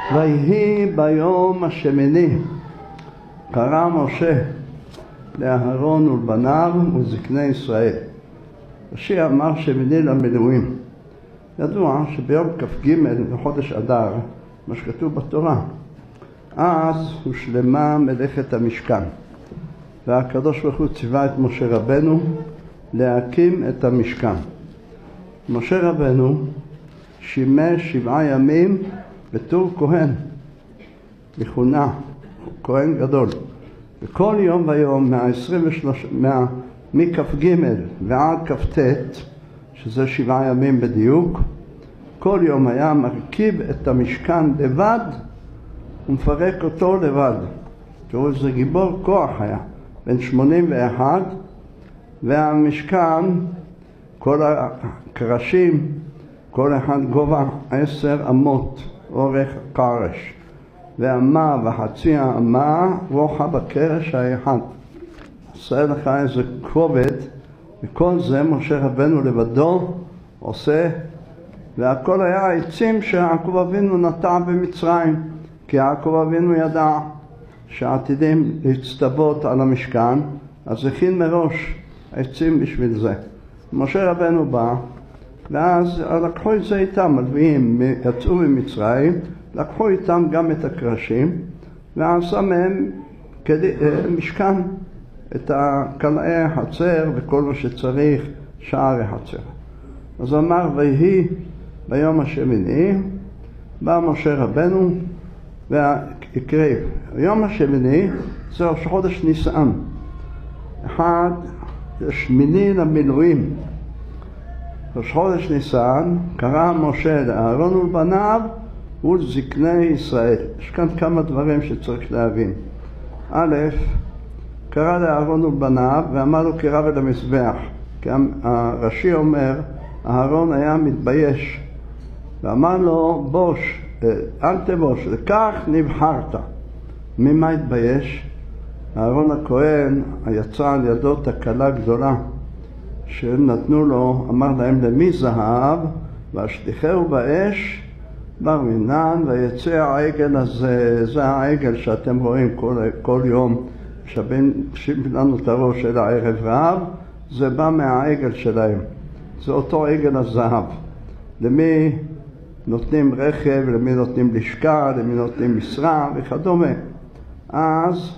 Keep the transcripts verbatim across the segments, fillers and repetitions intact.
ויהי ביום השמיני קרא משה לאהרון ולבניו ולזקני ישראל. רש"י אמר שמיני למילואים. ידוע שביום כ"ג לחודש אדר, מה שכתוב בתורה, אז הושלמה מלאכת המשכן, והקדוש ברוך הוא ציווה את משה רבנו להקים את המשכן. משה רבנו שימש שבעה ימים בתור כהן, מכונה כהן גדול, וכל יום ויום מה-עשרים ושלוש, מה, מכ"ג ועד כ"ט, שזה שבעה ימים בדיוק, כל יום היה מרכיב את המשכן לבד ומפרק אותו לבד. תראו, זה גיבור כוח היה, בן שמונים ואחת, והמשכן, כל הקרשים, כל אחד גובה עשר אמות, אורך קרש, ואמה וחצי האמה רוחב הקרש האחד. עושה לך איזה כובד, וכל זה משה רבנו לבדו עושה, והכל היה עצים שיעקב אבינו נטע במצרים, כי יעקב אבינו ידע שעתידים להצטוות על המשכן, אז הכין מראש עצים בשביל זה. משה רבנו בא, ואז לקחו את זה איתם, הלוויים יצאו ממצרים, לקחו איתם גם את הקרשים, ועשה מהם משכן, את קלעי החצר וכל מה שצריך, שערי החצר. אז אמר, ויהי ביום השמיני, בא משה רבנו והקריב. היום השמיני זה ראש חודש ניסן, אחד שמיני למילואים. ראש חודש ניסן קרא משה לאהרון ולבניו ולזקני ישראל. יש כאן כמה דברים שצריך להבין. א', קרא לאהרון ולבניו ואמר לו קרב אל המזבח, כי הרש"י אומר אהרון היה מתבייש ואמר לו בוש, אל תבוש, לכך נבחרת. ממה התבייש? אהרון הכהן יצא על ידו תקלה גדולה שהם נתנו לו, אמר להם למי זהב, והשליחהו באש בר מינן, ויצא העגל הזה, זה העגל שאתם רואים כל, כל יום שבין לנו את הראש של הערב רב, זה בא מהעגל שלהם, זה אותו עגל הזהב. למי נותנים רכב, למי נותנים לשכה, למי נותנים משרה וכדומה. אז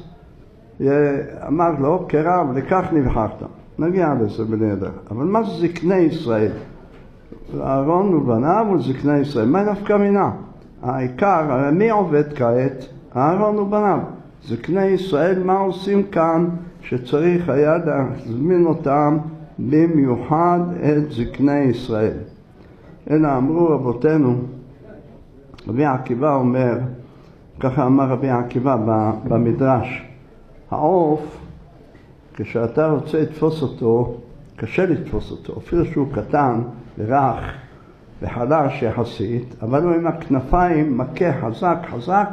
אמר לו קרב, לכך נבחרת. נגיע לזה בנהדר. אבל מה זה זקני ישראל? אהרון ובניו ולזקני ישראל. מה נפקא מינה? העיקר, הרי מי עובד כעת? אהרון ובניו. זקני ישראל, מה עושים כאן שצריך היה להזמין אותם במיוחד את זקני ישראל? אלא אמרו רבותינו, רבי עקיבא אומר, ככה אמר רבי עקיבא במדרש, העוף, כשאתה רוצה לתפוס אותו, קשה לתפוס אותו, אפילו שהוא קטן ורך וחלש יחסית, אבל הוא עם הכנפיים מכה חזק חזק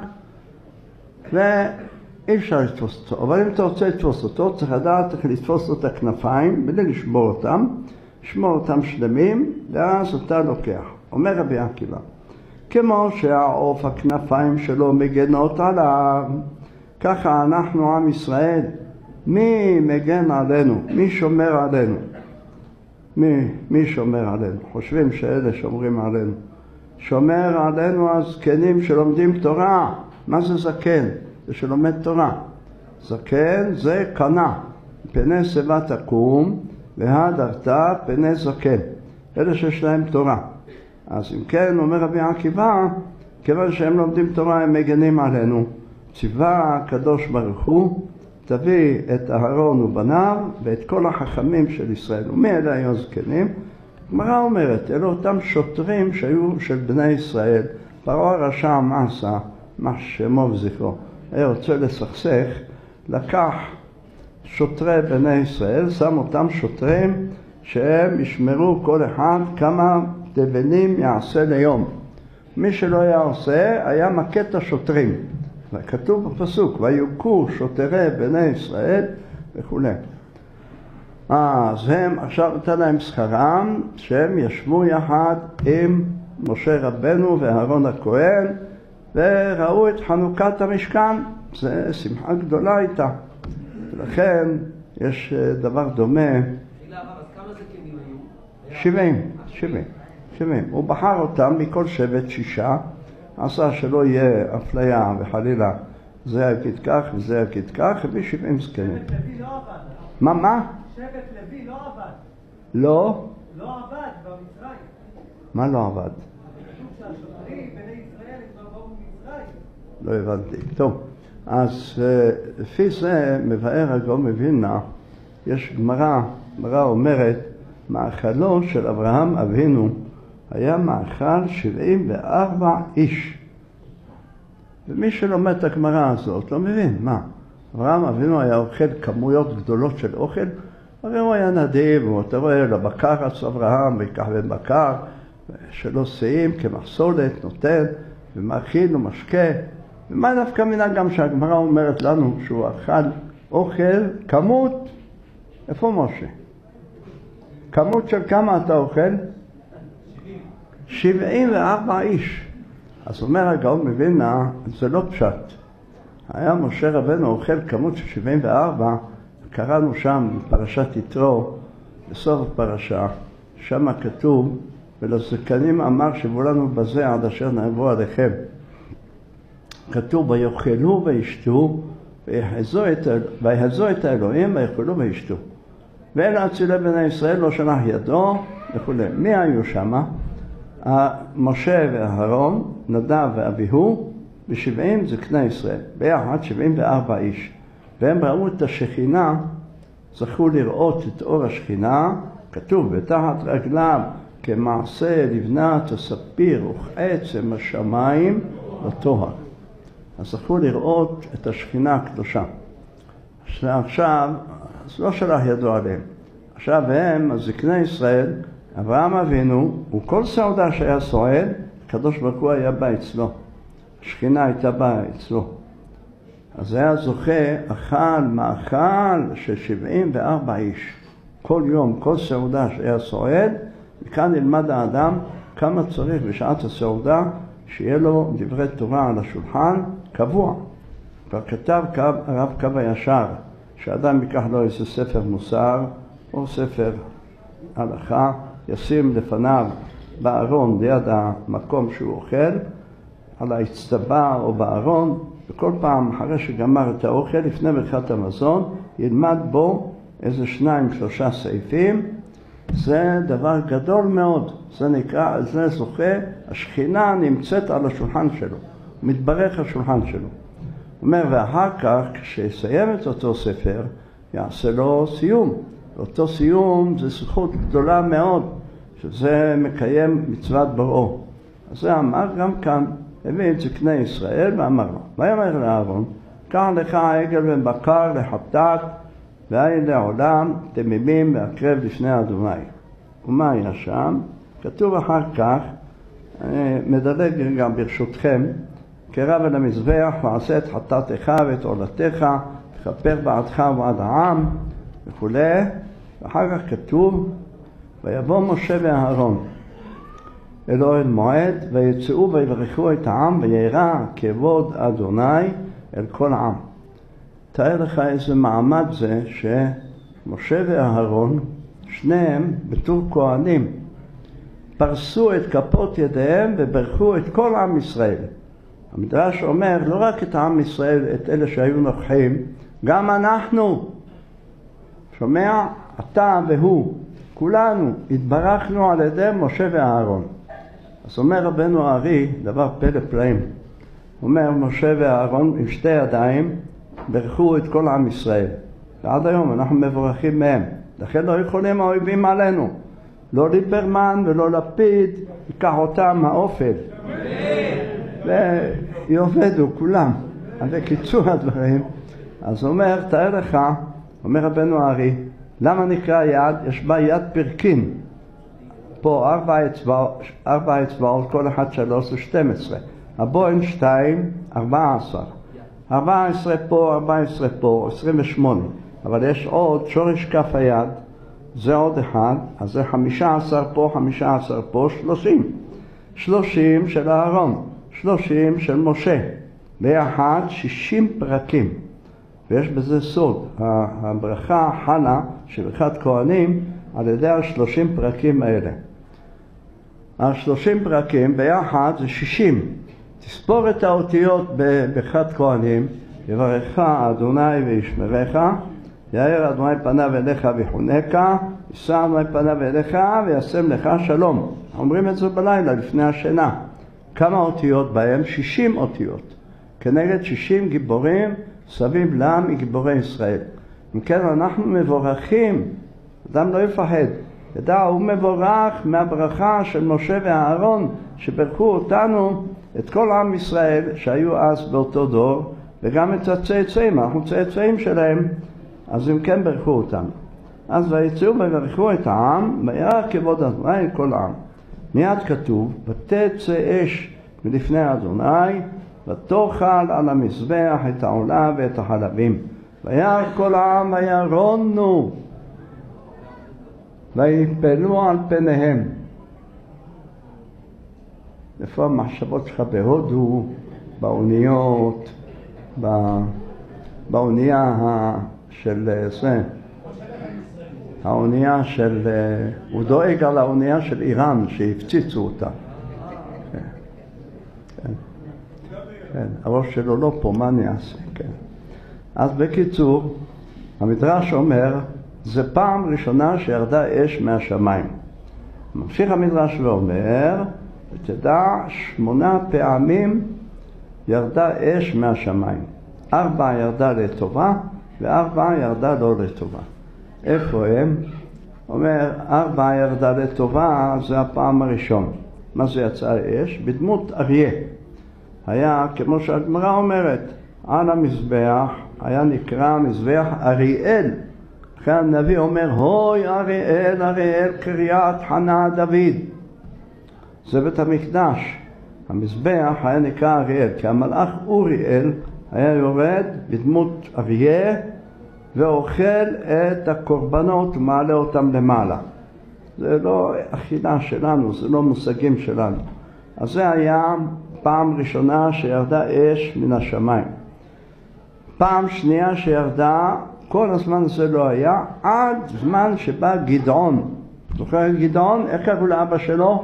ואי אפשר לתפוס אותו. אבל אם אתה רוצה לתפוס אותו, צריך לדעת איך לתפוס לו את הכנפיים בלי לשבור אותם, לשמור אותם שלמים, ואז אתה לוקח. אומר רבי עקיבא, כמו שהעוף הכנפיים שלו מגנות עליו, ככה אנחנו עם ישראל, מי מגן עלינו? מי שומר עלינו? מי, מי שומר עלינו? חושבים שאלה שומרים עלינו. שומר עלינו הזקנים שלומדים תורה. מה זה זקן? זה שלומד תורה. זקן זה קנה. פני שיבה תקום והדרת פני זקן. אלה שיש להם תורה. אז אם כן, אומר רבי עקיבא, כיוון שהם לומדים תורה הם מגנים עלינו. ציווה הקדוש ברוך הוא, תביא את אהרון ובניו ואת כל החכמים של ישראל. ומי אלה היו זקנים? הגמרא אומרת, אלו אותם שוטרים שהיו של בני ישראל. פרעה הרשע מה עשה? מה שמו וזכרו. היה רוצה לסכסך, לקח שוטרי בני ישראל, שם אותם שוטרים שהם ישמרו כל אחד כמה תבנים יעשה ליום. מי שלא היה עושה, היה מכה את השוטרים. וכתוב בפסוק, ויוכו שוטרי בני ישראל וכו'. אז הם עכשיו נתן להם שכרם, שהם ישבו יחד עם משה רבנו ואהרון הכהן, וראו את חנוכת המשכן, זה שמחה גדולה איתה. ולכן יש דבר דומה. אז כמה זקנים היו? שבעים, שבעים, שבעים. הוא בחר אותם מכל שבט שישה, עשה שלא יהיה אפליה וחלילה זה יגיד כך וזה יגיד כך, וב-שבעים זקנים. שבט לוי לא עבד. מה, מה? שבט לוי לא עבד. לא? לא עבד במצרים. מה לא עבד? כתוב שהשומרים בני ישראל כבר באו ממצרים. לא הבנתי. טוב, אז לפי זה מבאר הגאון מווילנה, יש גמרא, גמרא אומרת, מאכלו של אברהם אבינו היה מאכל שבעים וארבע איש. ומי שלומד את הגמרא הזאת לא מבין, מה? אברהם אבינו היה אוכל כמויות גדולות של אוכל, הרי הוא היה נדיב, ואתה רואה לבקר רץ אברהם, ויקח בן בקר, שלא שאים כמחסולת נותן, ומאכיל ומשקה. ומה דווקא מינה גם שהגמרא אומרת לנו שהוא אכל אוכל כמות, איפה משה? כמות של כמה אתה אוכל? שבעים וארבע איש. אז אומר הגאון מווילנה, זה לא פשט. היה משה רבנו אוכל כמות של שבעים וארבע, קראנו שם בפרשת יתרו, בסוף הפרשה, שם כתוב, ולזקנים אמר שבו לנו בזה עד אשר נעבור עליכם. כתוב, ויאכלו וישתו, ויחזו את האלוהים, ויאכלו וישתו. ואלה אצילי בני ישראל לא שלח ידו, וכו'. מי היו שם? משה ואהרון, נדב ואביהו, ושבעים זקני ישראל, ביחד שבעים וארבע איש. והם ראו את השכינה, זכו לראות את אור השכינה, כתוב, בתחת רגליו כמעשה לבנת הספיר וכעצם השמיים לטוהר. אז זכו לראות את השכינה הקדושה. עכשיו, אז לא שלח ידו עליהם. עכשיו הם, הזקני ישראל, אברהם אבינו, וכל סעודה שהיה סועד, הקדוש ברוך הוא היה בא אצלו. השכינה הייתה באה אצלו. אז היה זוכה, אכל מאכל של שבעים וארבע איש. כל יום, כל סעודה שהיה סועד, וכאן ילמד האדם כמה צריך בשעת הסעודה, שיהיה לו דברי תורה על השולחן קבוע. כבר כתב הרב קו הישר, שאדם ייקח לו איזה ספר מוסר, או ספר הלכה, ישים לפניו בארון ליד המקום שהוא אוכל, על האצטבה או בארון, וכל פעם אחרי שגמר את האוכל, לפני ברכת המזון, ילמד בו איזה שניים, שלושה סעיפים. זה דבר גדול מאוד, זה נקרא, זה זוכה, השכינה נמצאת על השולחן שלו, מתברך השולחן שלו. הוא אומר, ואחר כך, כשיסיים את אותו ספר, יעשה לו סיום. אותו סיום זה זכות גדולה מאוד, שזה מקיים מצוות בראו. אז זה אמר גם כאן, הביא את זקני ישראל ואמר לו, ויאמר לאהרון, קח לך עגל בן בקר לחטאת, והי לעולם תמימים והקרב לפני אדוני. ומה היה שם? כתוב אחר כך, אני מדלג גם ברשותכם, קרב אל המזבח ועשה את חטאתך ואת עולתך, תכפר בעדך ובעד העם וכו'. ואחר כך כתוב, ויבוא משה ואהרון אל אוהל מועד, ויצאו ויברכו את העם, וירא כבוד אדוני אל כל העם. תאר לך איזה מעמד זה שמשה ואהרון, שניהם בתור כהנים, פרסו את כפות ידיהם וברכו את כל עם ישראל. המדרש אומר, לא רק את העם ישראל, את אלה שהיו נוכחים, גם אנחנו, שומע, אתה והוא, כולנו התברכנו על ידי משה ואהרון. אז אומר רבנו הארי, דבר פלא פלאים, אומר משה ואהרון עם שתי ידיים, ברכו את כל עם ישראל. ועד היום אנחנו מבורכים מהם. לכן לא יכולים האויבים עלינו. לא ליברמן ולא לפיד, ייקח אותם האופל. ויובדו כולם. אז בקיצור הדברים. אז אומר, תאר לך, אומר רבנו הארי, למה נקרא יד? יש בה יד פרקים. פה ארבע אצבעות, ארבע אצבעות, כל אחד שלוש ושתים עשרה. הבוין שתיים, ארבע עשר. ארבע עשרה פה, ארבע עשרה פה, עשרים ושמונה. אבל יש עוד שורש כף היד, זה עוד אחד, אז זה חמישה עשר פה, חמישה עשר פה, שלושים. שלושים של הארון. שלושים של משה, ביחד שישים פרקים, ויש בזה סוד. הברכה חלה של ברכת כהנים על ידי השלושים פרקים האלה. השלושים פרקים ביחד זה שישים. תספור את האותיות בברכת כהנים, יברכך אדוני וישמרך, יאיר אדוני פניו אליך ויחונקה, יישא אדוני פניו אליך וישם לך שלום. אומרים את זה בלילה לפני השינה. כמה אותיות בהם? שישים אותיות. כנגד שישים גיבורים סביב לעם מגיבורי ישראל. אם כן אנחנו מבורכים, אדם לא יפחד. ידע, הוא מבורך מהברכה של משה ואהרון שברכו אותנו, את כל עם ישראל שהיו אז באותו דור, וגם את הצאצאים, אנחנו צאצאים שלהם, אז הם כן ברכו אותנו. אז ויצאו וברכו את העם, וירא כבוד אדוני כל העם. מיד כתוב, ותצא אש מלפני אדוני, ותאכל על המזבח את העולה ואת החלבים. וירא כל העם וירונו, ויפלו על פניהם. איפה המחשבות שלך בהודו, באוניות, באונייה של זה, האונייה של, הוא דואג על האונייה של איראן שהפציצו אותה. כן, כן, כן. הראש שלו לא פה, מה אני אעשה? כן. אז בקיצור, המדרש אומר, זה פעם ראשונה שירדה אש מהשמיים. ממשיך המדרש ואומר, ותדע, שמונה פעמים ירדה אש מהשמיים. ארבע ירדה לטובה, וארבע ירדה לא לטובה. איפה הם? אומר, ארבע ירדה לטובה, זה הפעם הראשון. מה זה יצא אש? בדמות אריה. היה, כמו שהגמרא אומרת, על המזבח, היה נקרא מזבח אריאל. לכן הנביא אומר, הוי אריאל, אריאל, קריית חנה דוד. זה בית המקדש. המזבח היה נקרא אריאל, כי המלאך אוריאל היה יורד בדמות אריה, ואוכל את הקורבנות ומעלה אותם למעלה. זה לא אכילה שלנו, זה לא מושגים שלנו. אז זה היה פעם ראשונה שירדה אש מן השמיים. פעם שנייה שירדה, כל הזמן זה לא היה, עד זמן שבא גדעון. זוכר את גדעון? איך קראו לאבא שלו?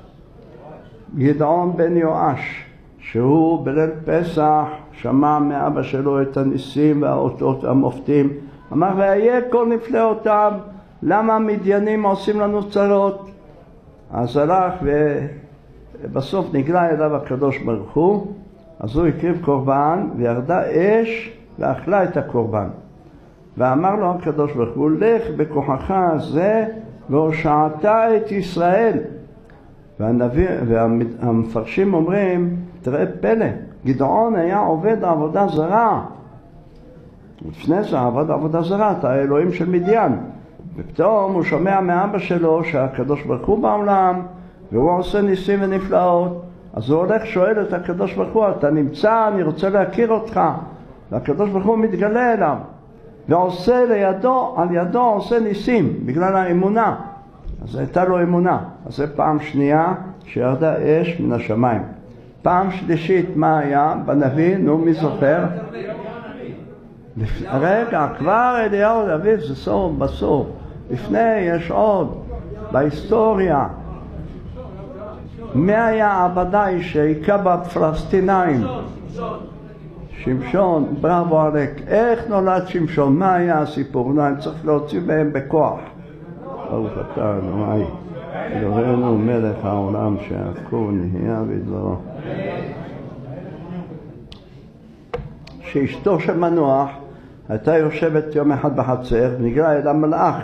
גדעון בן יואש, שהוא בליל פסח שמע מאבא שלו את הניסים והאותות המופתים. אמר, והיה כל נפלאותיו, למה המדיינים עושים לנו צרות? אז הלך ובסוף נגלה אליו הקדוש ברוך הוא, אז הוא הקריב קורבן וירדה אש ואכלה את הקורבן. ואמר לו הקדוש ברוך הוא, לך בכוחך הזה והושעת את ישראל. והנביא, והמפרשים אומרים, תראה פלא, גדעון היה עובד עבודה זרה. לפני זה עבד עבודה זרה, את האלוהים של מדיין. ופתאום הוא שומע מאבא שלו שהקדוש ברוך הוא בעולם, והוא עושה ניסים ונפלאות. אז הוא הולך שואל את הקדוש ברוך הוא, אתה נמצא, אני רוצה להכיר אותך. והקדוש ברוך הוא מתגלה אליו, ועושה לידו, על ידו עושה ניסים, בגלל האמונה. אז הייתה לו אמונה. אז זה פעם שנייה שירדה אש מן השמיים. פעם שלישית, מה היה בנביא? נו, מי זוכר? רגע, כבר אליהו הנביא, זה סוף בסוף. לפני יש עוד, בהיסטוריה. מי היה העבדאי שהיכה בפלסטינאים? שמשון, בראבו עליק. איך נולד שמשון? מה היה הסיפור? אני צריך להוציא בהם בכוח. ברוך אתה אדוני אלוהינו מלך העולם שהכל נהיה בדברו. שאשתו של מנוח הייתה יושבת יום אחד בחצר ונגלה אל המלאך.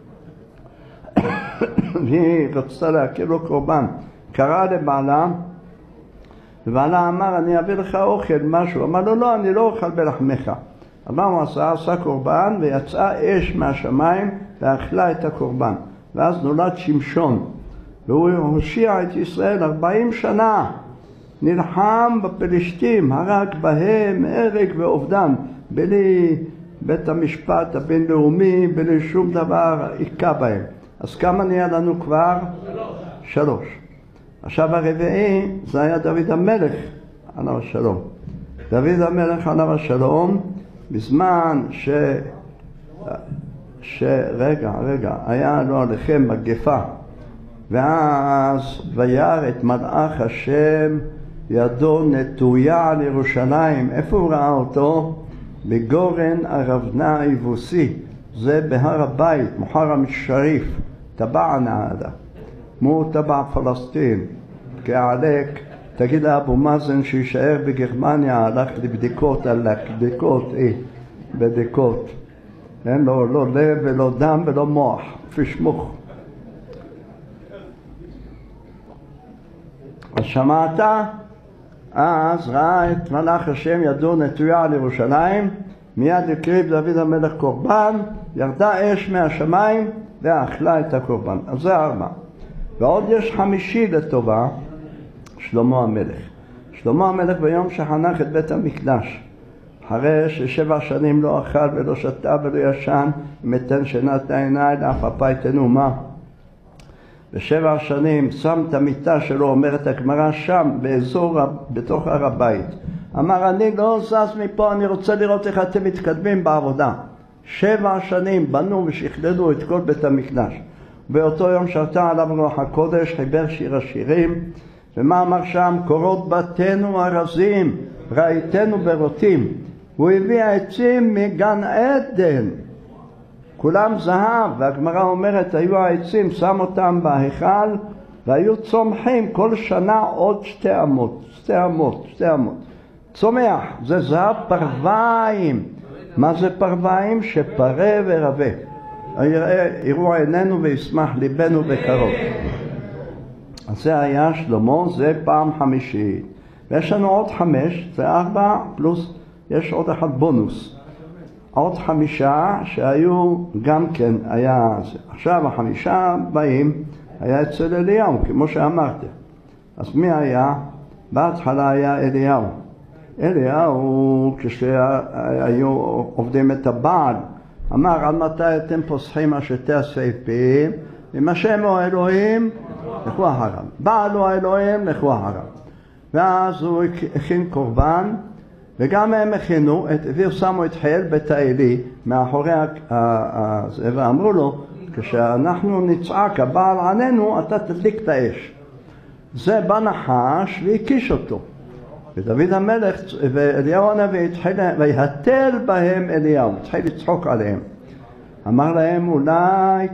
היא רצתה להכיר לו קורבן, קרא לבעלה ובעלה אמר, אני אביא לך אוכל משהו. אמר לו, לא, אני לא אוכל בלחמך. אמר, הוא עשה, עשה קורבן ויצאה אש מהשמיים ואכלה את הקורבן. ואז נולד שמשון, והוא הושיע את ישראל ארבעים שנה, נלחם בפלשתים, הרג בהם הרג ואובדן, בלי בית המשפט הבינלאומי, בלי שום דבר היכה בהם. אז כמה נהיה לנו כבר? שלוש. שלוש. עכשיו הרביעי זה היה דוד המלך, עליו השלום. דוד המלך עליו השלום, בזמן ש... שרגע, רגע, היה לו עליכם מגפה, ואז וירא את מלאך השם ידו נטויה על ירושלים. איפה הוא ראה אותו? בגורן ארבנה היבוסי, זה בהר הבית, מוחרם שריף, טבע נעדה, מו טבע פלסטין, כעלק, תגיד לאבו מאזן שישאר בגרמניה, הלך לבדיקות, הלך לבדיקות, אה, בדיקות. אין לו לא לב ולא דם ולא מוח, פשמוך. אז שמעת? אז ראה את מלאך השם ידו נטויה על ירושלים, מיד הקריב דוד המלך קורבן, ירדה אש מהשמיים ואכלה את הקורבן. אז זה ארבע. ועוד יש חמישי לטובה, שלמה המלך. שלמה המלך ביום שחנך את בית המקדש, אחרי ששבע שנים לא אכל ולא שתה ולא ישן, מתן שינת העיניים לאף אפה יתנו מה. בשבע שנים שם את המיטה שלו, אומרת הגמרא, שם באזור, בתוך הר הבית. אמר, אני לא זז מפה, אני רוצה לראות איך אתם מתקדמים בעבודה. שבע שנים בנו ושכללו את כל בית המקדש. באותו יום שרתה עליו רוח הקודש, חיבר שיר השירים, ומה אמר שם? קורות בתינו הרזים, ראיתנו ברוטים. הוא הביא העצים מגן עדן, כולם זהב, והגמרא אומרת, היו העצים, שם אותם בהיכל, והיו צומחים כל שנה עוד שתי אמות, שתי אמות, שתי אמות. צומח, זה זהב פרוויים. מה זה פרוויים? שפרה ורבה. יראו עינינו וישמח ליבנו בקרוב. אז זה היה שלמה, זה פעם חמישית. ויש לנו עוד חמש, זה ארבע פלוס, יש עוד אחד בונוס. עוד חמישה שהיו גם כן היה זה. עכשיו החמישה באים, היה אצל אליהו, כמו שאמרתי. אז מי היה? בהתחלה היה אליהו. אליהו, כשהיו עובדים את הבעל, אמר, עד מתי אתם פוסחים השתי הסעיפים? אם השם הוא האלוהים, לכו אחריו. בעל הוא האלוהים, לכו אחריו. ואז הוא הכין קורבן, וגם הם הכינו, הביאו שמו את חייל בית האלי מאחורי הזה, ואמרו לו, כשאנחנו נצעק הבעל עננו, אתה תדליק את האש. זה בא נחש והקיש אותו. ודוד המלך ואליהו הנביא התחיל, ויהתל בהם אליהו, התחיל לצחוק עליהם. אמר להם, אולי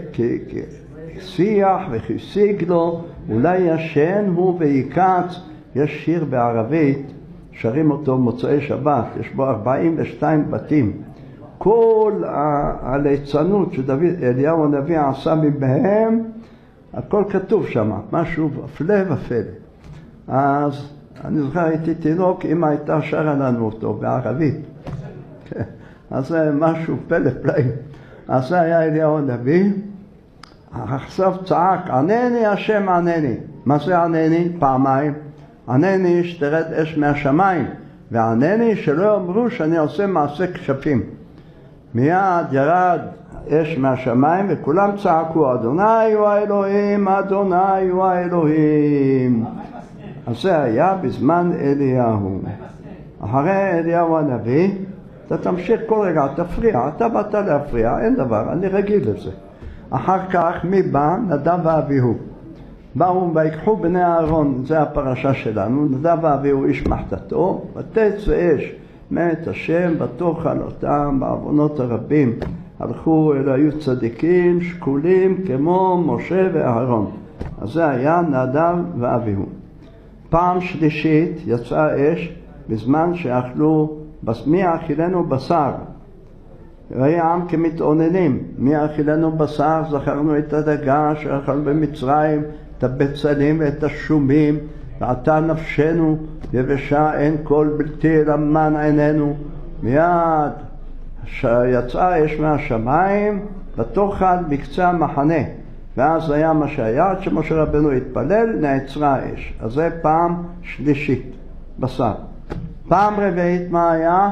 כשיח וכסיג לו, אולי ישן הוא ויקץ. יש שיר בערבית, שרים אותו מוצאי שבת, יש בו ארבעים ושתיים בתים. כל הליצנות שדוד אליהו הנביא עשה מבהם, הכל כתוב שם, משהו הפלא ופלא. אז אני זוכר, הייתי תינוק, אמא הייתה שרה לנו אותו בערבית. אז זה משהו פלא פלאים. אז זה היה אליהו הנביא. עכשיו צעק, ענני השם ענני. מה זה ענני? פעמיים. ענני שתרד אש מהשמיים, וענני שלא אמרו שאני עושה מעשה כשפים. מיד ירד אש מהשמיים וכולם צעקו, אדוני הוא האלוהים, אדוני הוא האלוהים. אז זה היה בזמן אליהו. אחרי אליהו הנביא, אתה תמשיך כל רגע, תפריע, אתה באת להפריע, אין דבר, אני רגיל לזה. אחר כך מי בא? נדב ואביהו. באו ויקחו בני אהרון, זה הפרשה שלנו, נדב ואביהו איש מחתתו, ותצא אש מאת השם ותאכל אותם בעוונות הרבים. הלכו אלה היו צדיקים שקולים כמו משה ואהרון. אז זה היה נדב ואביהו. פעם שלישית יצאה אש בזמן שאכלו, מי אכילנו בשר? ראי העם כמתעוננים, מי אכילנו בשר? זכרנו את הדגה שאכל במצרים, את הבצלים ואת השומים, ועתה נפשנו יבשה, אין כל בלתי למען עינינו. מיד שיצאה אש מהשמיים ותאכל בקצה המחנה, ואז היה מה שהיה, עד שמשה רבנו התפלל, נעצרה האש. אז זה פעם שלישית, בשר. פעם רביעית מה היה?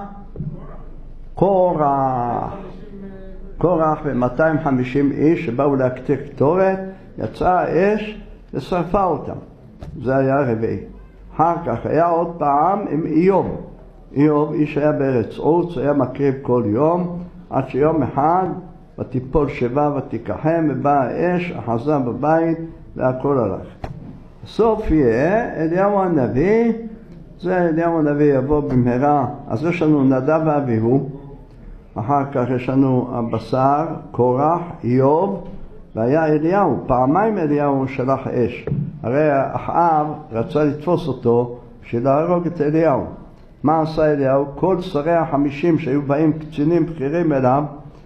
קורח. קורח ו-מאתיים וחמישים איש שבאו להקטיר קטורת, יצאה האש ושרפה אותם. זה היה רביעי. אחר כך היה עוד פעם עם איוב. איוב, איש היה בארץ עוץ, היה מקריב כל יום, עד שיום אחד ותיפול שיבה ותיקחם, ובאה האש, אחזה בבית, והכל הלך. בסוף יהיה אליהו הנביא, זה אליהו הנביא יבוא במהרה. אז יש לנו נדב ואביהו, אחר כך יש לנו הבשר, קורח, איוב, והיה אליהו. פעמיים אליהו שלח אש. הרי אחאב רצה לתפוס אותו בשביל להרוג את אליהו. מה עשה אליהו? כל שרי החמישים שהיו באים קצינים בכירים אליו,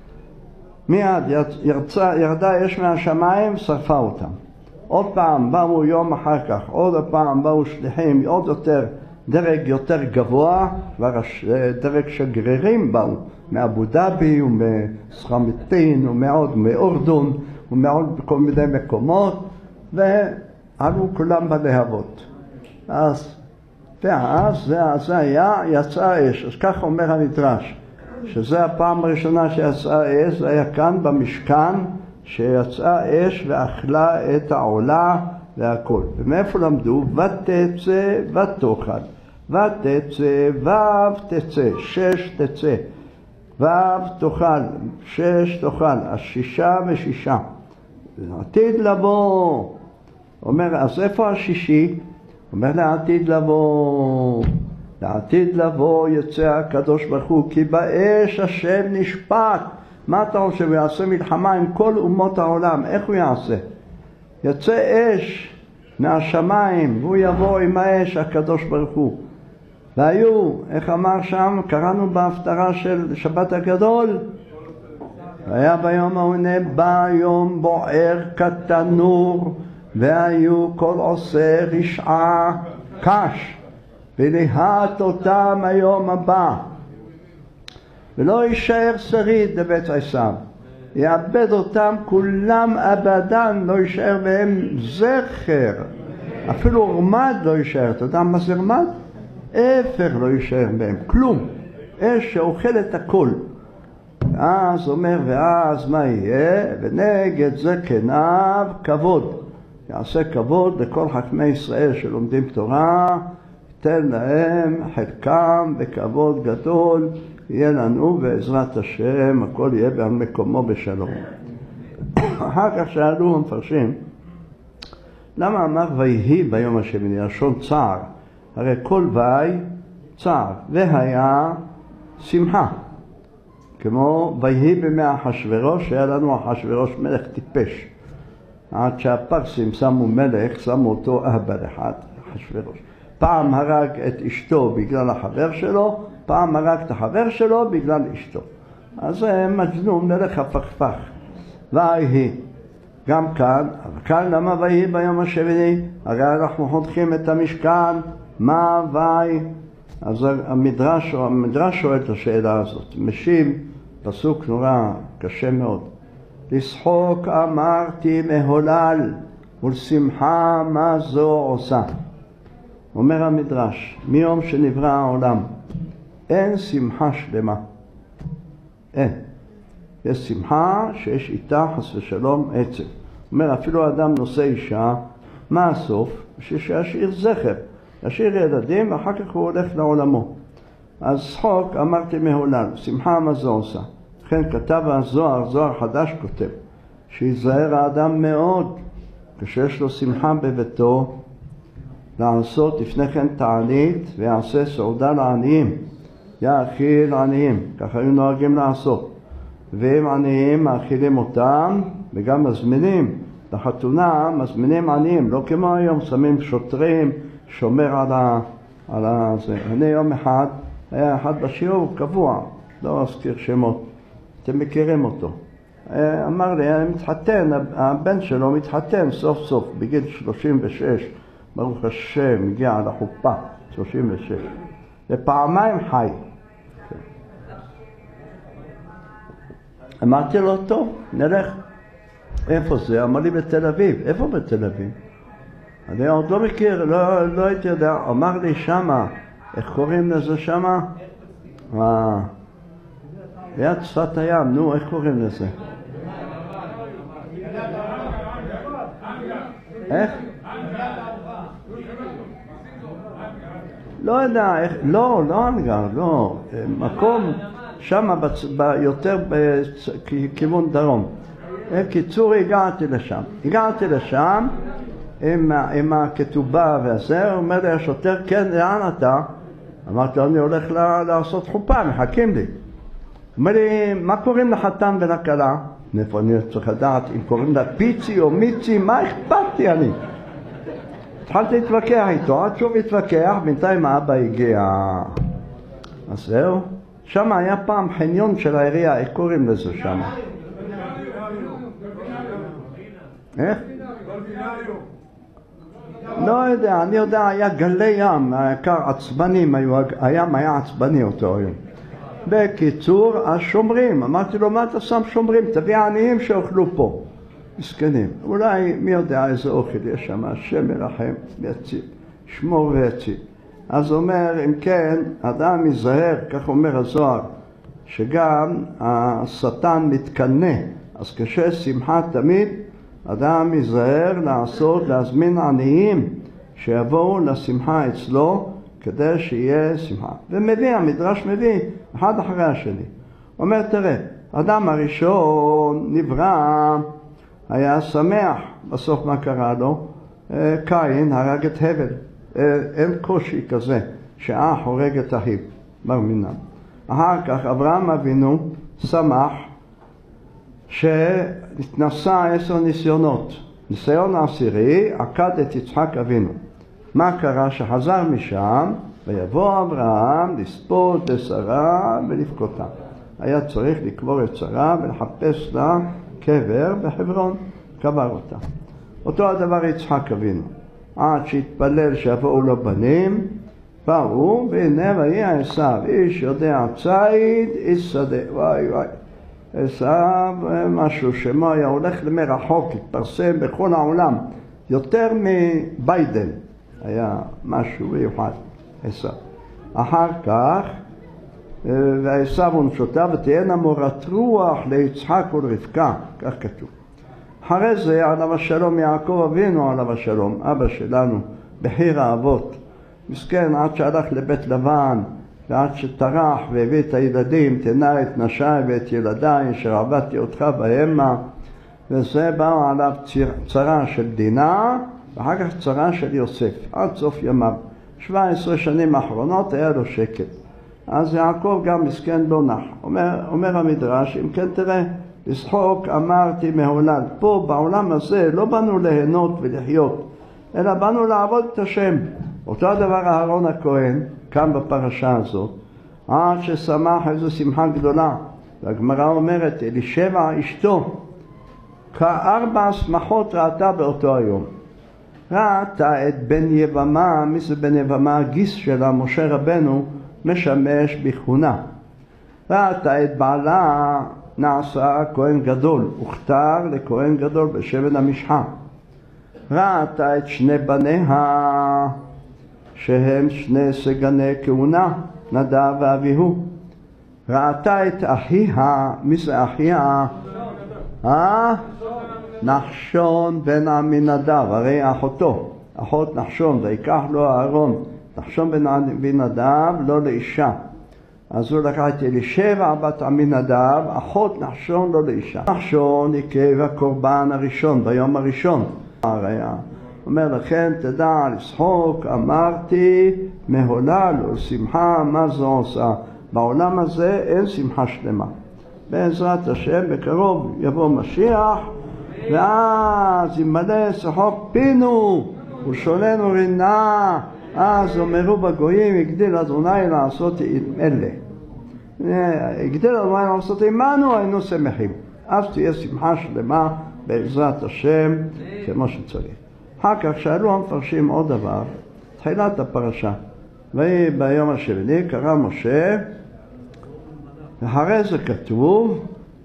מיד ירצה, ירדה אש מהשמיים, שרפה אותם. עוד פעם באו יום אחר כך, עוד פעם באו שליחים, עוד יותר, דרג יותר גבוה, דרג שגרירים באו, מאבו דאבי ומסחמתין ומעוד מאורדון ומעוד בכל מיני מקומות, ועלו כולם בלהבות. אז, ואז זה, זה היה, יצא אש. אז כך אומר המדרש, שזה הפעם הראשונה שיצאה אש, זה היה כאן במשכן, שיצאה אש ואכלה את העולה והכל. ומאיפה למדו? ותצא ותאכל, ותצא וו תצא, שש תצא, וו תאכל, שש תאכל, אז שישה ושישה. עתיד לבוא. אומר, אז איפה השישי? אומר, לעתיד לבוא. לעתיד לבוא יצא הקדוש ברוך הוא, כי באש השם נשפט. מה אתה חושב? הוא יעשה מלחמה עם כל אומות העולם. איך הוא יעשה? יצא אש מהשמיים, והוא יבוא עם האש הקדוש ברוך הוא. והיו, איך אמר שם? קראנו בהפטרה של שבת הגדול. היה ביום ההוא בא יום בוער כתנור, והיו כל עושה רשעה קש, ולהט אותם היום הבא. ולא יישאר שריד לבית עשיו, יאבד אותם כולם אבדן, לא יישאר בהם זכר, אפילו רמד לא יישאר. אתה יודע מה זה רמד? אפר לא יישאר בהם, כלום. אש שאוכל את הכל. ואז אומר, ואז מה יהיה? ונגד זה כנב כבוד. יעשה כבוד לכל חכמי ישראל שלומדים תורה, ייתן להם חלקם בכבוד גדול, יהיה לנו בעזרת השם, הכל יהיה במקומו בשלום. אחר כך שאלו המפרשים, למה אמר ויהי ביום השמיני, לשון צער? הרי כל וי צער, והיה שמחה. כמו ויהי בימי אחשוורוש, שהיה לנו אחשוורוש מלך טיפש. עד שהפרסים שמו מלך, שמו אותו אהבל אחד, אחשוורוש. פעם הרג את אשתו בגלל החבר שלו, פעם הרג את החבר שלו בגלל אשתו. אז זה מג'נון, מלך הפכפך. ויהי. גם כאן, אבל כאן למה ויהי ביום השמיני? הרי אנחנו חונכים את המשכן, מה ויהי? אז המדרש, המדרש שואל את השאלה הזאת. משיב, פסוק נורא קשה מאוד. לשחוק אמרתי מהולל, ולשמחה מה זו עושה. אומר המדרש, מיום שנברא העולם, אין שמחה שלמה. אין. יש שמחה שיש איתה חס ושלום עצב. אומר, אפילו האדם נושא אישה, מה הסוף? שישאיר זכר. ישאיר ילדים, ואחר כך הוא הולך לעולמו. אז שחוק אמרתי מהולל, שמחה מה זו עושה. לכן כתב הזוהר, זוהר חדש כותב, שיזהר האדם מאוד, כשיש לו שמחה בביתו, לעשות לפני כן תענית ויעשה סעודה לעניים, יאכיל עניים, ככה היו נוהגים לעשות. ואם עניים מאכילים אותם וגם מזמינים לחתונה, מזמינים עניים, לא כמו היום שמים שוטרים, שומר על ה... על ה... זה. הנה יום אחד, היה אחד בשיעור קבוע, לא אזכיר שמות, אתם מכירים אותו. אמר לי, אני מתחתן, הבן שלו מתחתן סוף סוף בגיל שלושים ושש, ברוך השם, הגיע לחופה, שלושים ושש. ופעמיים חי. אמרתי לו, טוב, נלך. איפה זה? אמר לי בתל אביב. איפה בתל אביב? אני עוד לא מכיר, לא, לא הייתי יודע. אמר לי שמה, איך קוראים לזה שמה? אה, ליד שפת הים, נו, איך קוראים לזה? לא יודע איך, לא, לא אנגר, לא, מקום שם יותר בכיוון דרום. בקיצור הגעתי לשם, הגעתי לשם עם, עם הכתובה והזה, הוא אומר לי השוטר, כן, לאן אתה? אמרתי לו, אני הולך לעשות חופה, מחכים לי. אומר לי, מה קוראים לחתן ולכלה? מאיפה אני צריך לדעת אם קוראים לה פיצי או מיצי, מה אכפתי אני? התחלתי להתווכח איתו, עד שוב התווכח, בינתיים האבא הגיע. אז זהו, שם היה פעם חניון של העירייה, איך קוראים לזה שם? איך? לא יודע, אני יודע, היה גלי ים, העיקר עצבנים, הים היה עצבני אותו היום. בקיצור, השומרים, אמרתי לו, מה אתה שם שומרים? תביא עניים שאוכלו פה. מסכנים, אולי מי יודע איזה אוכל יש שם, השם מרחם ויציב, שמור ויציב. אז אומר, אם כן, אדם יזהר, כך אומר הזוהר, שגם השטן מתקנה, אז כששמחה תמיד, אדם יזהר לעשות, להזמין עניים שיבואו לשמחה אצלו, כדי שיהיה שמחה. ומביא, המדרש מביא, אחד אחרי השני. אומר, תראה, אדם הראשון נברא, היה שמח, בסוף מה קרה לו? קין הרג את הבל. אין קושי כזה שאח הורג את אחיו, בר מינם. אחר כך אברהם אבינו שמח שנתנסה עשר ניסיונות. ניסיון העשירי עקד את יצחק אבינו. מה קרה? שחזר משם ויבוא אברהם לספוד לשרה ולבכותה. היה צריך לקבור את שרה ולחפש לה קבר בחברון, קבר אותה. אותו הדבר יצחק אבינו, עד שהתפלל שיבואו לו בנים, באו, והנה ויהי עשיו, איש יודע ציד, איש שדה. וואי וואי, עשיו משהו שמו היה הולך למרחוק, התפרסם בכל העולם, יותר מביידן, היה משהו מיוחד, עשיו. אחר כך, ועשיו ונשותיו ותהיינה מורת רוח ליצחק ולרבקה, כך כתוב. אחרי זה עליו השלום יעקב אבינו עליו השלום, אבא שלנו, בחיר האבות, מסכן עד שהלך לבית לבן ועד שטרח והביא את הילדים, תנה את נשי ואת ילדיי אשר עבדתי אותך בהמה, וזה באו עליו צרה של דינה ואחר כך צרה של יוסף עד סוף ימיו. שבע עשרה שנים האחרונות היה לו שקט. אז יעקב גם מסכן לא נח. אומר, אומר המדרש, אם כן תראה, לשחוק אמרתי מהולל. פה בעולם הזה לא באנו ליהנות ולחיות, אלא באנו לעבוד את השם. אותו הדבר אהרון הכהן, כאן בפרשה הזאת, עד ששמח איזו שמחה גדולה. והגמרא אומרת, אלישבע אשתו, כארבע שמחות ראתה באותו היום. ראתה את בן יבמה, מי זה בן יבמה? הגיס שלה, משה רבנו, משמש בכהונה. ראתה את בעלה, נעשה כהן גדול, הוכתר לכהן גדול בשבט המשחה. ראתה את שני בניה, שהם שני סגני כהונה, נדב ואביהו. ראתה את אחיה, מי זה אחיה? אה? נחשון בן עמינדב, הרי אחותו, אחות נחשון, ויקח לו אהרון, נחשון בן עמינדב, לא לאישה. אז הוא לקח את אלישבע בת עמינדב, אחות נחשון לא לאישה. נחשון יקרב הקורבן הראשון, ביום הראשון. היה אומר לכן תדע לשחוק, אמרתי מהולל ולשמחה, מה זו עושה? בעולם הזה אין שמחה שלמה. בעזרת השם בקרוב יבוא משיח, ואז ימלא שחוק פינו ושוננו רינה, אז אומרו בגויים, הגדיל אדוני לעשות עם אלה. הגדיל אדוני לעשות עמנו, היינו שמחים. אז תהיה שמחה שלמה בעזרת השם כמו שצריך. אחר כך שאלו המפרשים עוד דבר, תחילת הפרשה. ויהי ביום השביעי קרא משה, ואחרי זה כתוב,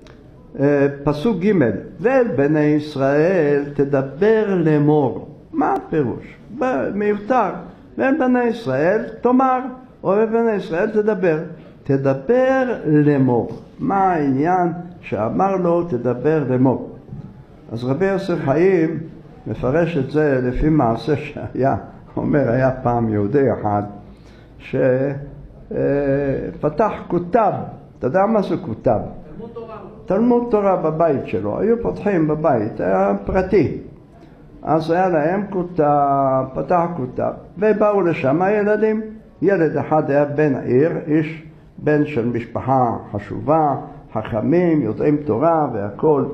פסוק ג' ואל בני ישראל תדבר לאמור. מה הפירוש? מיותר. ואל בני ישראל תאמר, או אל בני ישראל תדבר. תדבר לאמור. מה העניין שאמר לו תדבר לאמור? אז רבי יוסף חיים מפרש את זה לפי מעשה שהיה. אומר, היה פעם יהודי אחד שפתח כותב. אתה יודע מה זה כותב? תלמוד תורה. תלמוד תורה בבית שלו. היו פותחים בבית, היה פרטי. אז היה להם כותב, פתח כותב. ובאו לשם הילדים. ילד אחד היה בן העיר, איש בן של משפחה חשובה, חכמים, יודעים תורה והכל.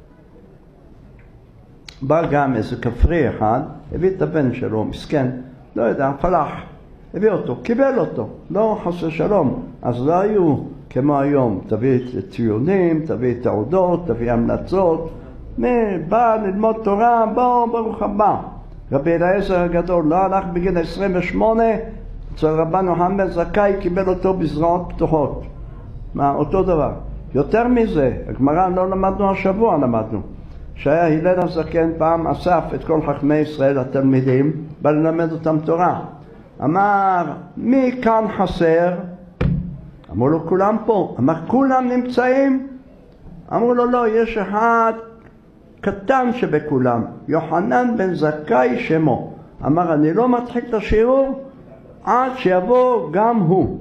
בא גם איזה כפרי אחד, הביא את הבן שלו, מסכן, לא יודע, פלח, הביא אותו, קיבל אותו, לא חסר שלום. אז לא היו כמו היום, תביא ציונים, תביא תעודות, תביא המלצות, בא ללמוד תורה, בוא, ברוך הבא. רבי אליעזר הגדול לא הלך בגיל עשרים ושמונה, אצל רבן יוחנן זכאי קיבל אותו בזרועות פתוחות. מה, אותו דבר. יותר מזה, הגמרא לא למדנו השבוע, למדנו. שהיה הלל הזקן פעם אסף את כל חכמי ישראל התלמידים, בא ללמד אותם תורה. אמר, מי כאן חסר? אמרו לו, כולם פה. אמר, כולם נמצאים? אמרו לו, לא, יש אחד קטן שבכולם, יוחנן בן זכאי שמו. אמר, אני לא מתחיל את השיעור עד שיבוא גם הוא.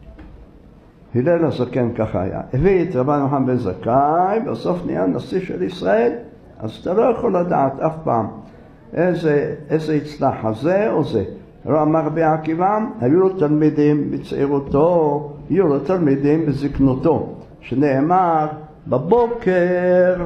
הלל הזקן ככה היה. הביא את רבן יוחנן בן זכאי, בסוף נהיה נשיא של ישראל. אז אתה לא יכול לדעת אף פעם איזה, איזה הצלח הזה או זה. לא אמר רבי עקיבא, היו לו תלמידים בצעירותו, היו לו תלמידים בזקנותו, שנאמר בבוקר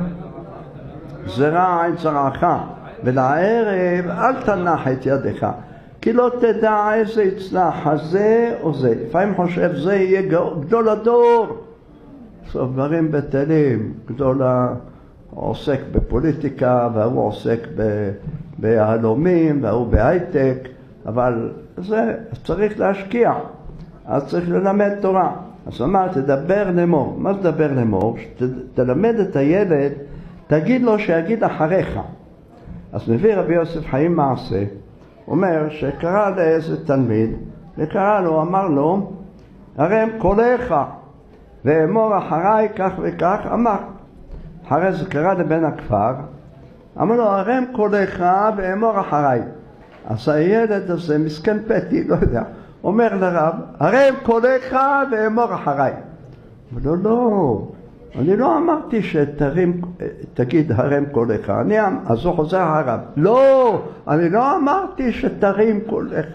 זרע את זרעך ולערב אל תנח את ידך, כי לא תדע איזה הצלח הזה או זה. לפעמים חושב זה יהיה גדול הדור, סוף דברים בטלים, גדול ה... הוא עוסק בפוליטיקה, והוא עוסק בהלומים, והוא בהייטק, אבל זה צריך להשקיע, אז צריך ללמד תורה. אז אמר, תדבר לאמור. מה תדבר לאמור? תלמד את הילד, תגיד לו שיגיד אחריך. אז מביא רבי יוסף חיים מעשה, אומר שקרא לאיזה תלמיד, וקרא לו, אמר לו, הרם קולך, ואמור אחריי כך וכך, אמר. אחרי זה קרא לבן הכפר, אמר לו, הרם קולך ואמור אחריי. אז הילד הזה, מסכן פתי, לא יודע, אומר לרב, הרם קולך ואמור אחריי. אמר לו, לא, אני לא אמרתי שתרים, תגיד הרם קולך. אני, אז הוא חוזר הרב, לא, אני לא אמרתי שתרים קולך.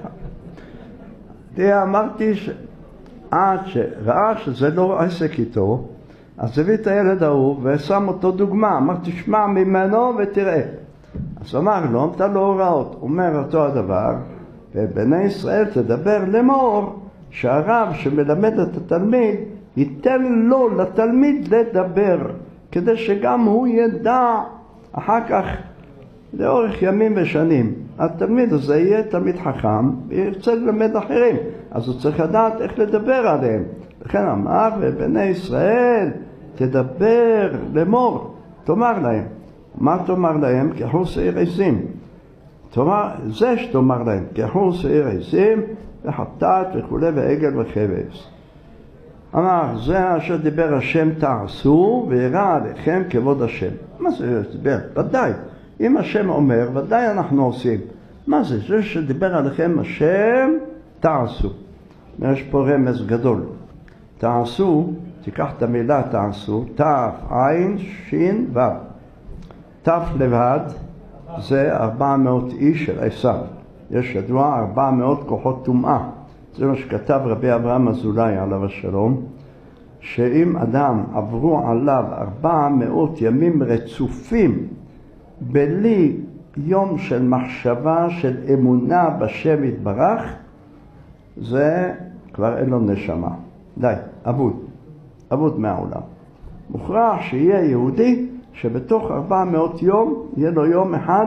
אני אמרתי ש... עד שראה שזה לא עסק איתו, אז הביא את הילד ההוא ושם אותו דוגמה, אמר תשמע ממנו ותראה. אז אמר לו, נתן לו הוראות, אומר אותו הדבר, ובני ישראל תדבר לאמור, שהרב שמלמד את התלמיד ייתן לו, לתלמיד, לדבר, כדי שגם הוא ידע אחר כך לאורך ימים ושנים. התלמיד הזה יהיה תלמיד חכם וירצה ללמד אחרים, אז הוא צריך לדעת איך לדבר עליהם. לכן אמר, ובני ישראל תדבר לאמור, תאמר להם. מה תאמר להם? כאחור שעיר עזים. תאמר, זה שתאמר להם, כאחור שעיר עזים וחטאת וכו' ועגל וכבש. אמר, זה אשר דיבר השם תעשו וירא עליכם כבוד השם. מה זה דיבר? ודאי. אם השם אומר, ודאי אנחנו עושים. מה זה? זה שדיבר עליכם השם תעשו. יש פה רמז גדול. תעשו, תיקח את המילה תעשו, תף, עין, שין, וו. תף לבד זה ארבע מאות איש של עשיו. יש ידוע ארבע מאות כוחות טומאה. זה מה שכתב רבי אברהם אזולאי עליו השלום, שאם אדם עברו עליו ארבע מאות ימים רצופים בלי יום של מחשבה של אמונה בשם יתברך, זה כבר אין לו נשמה. די, אבוד, אבוד מהעולם. מוכרח שיהיה יהודי שבתוך ארבע מאות יום יהיה לו יום אחד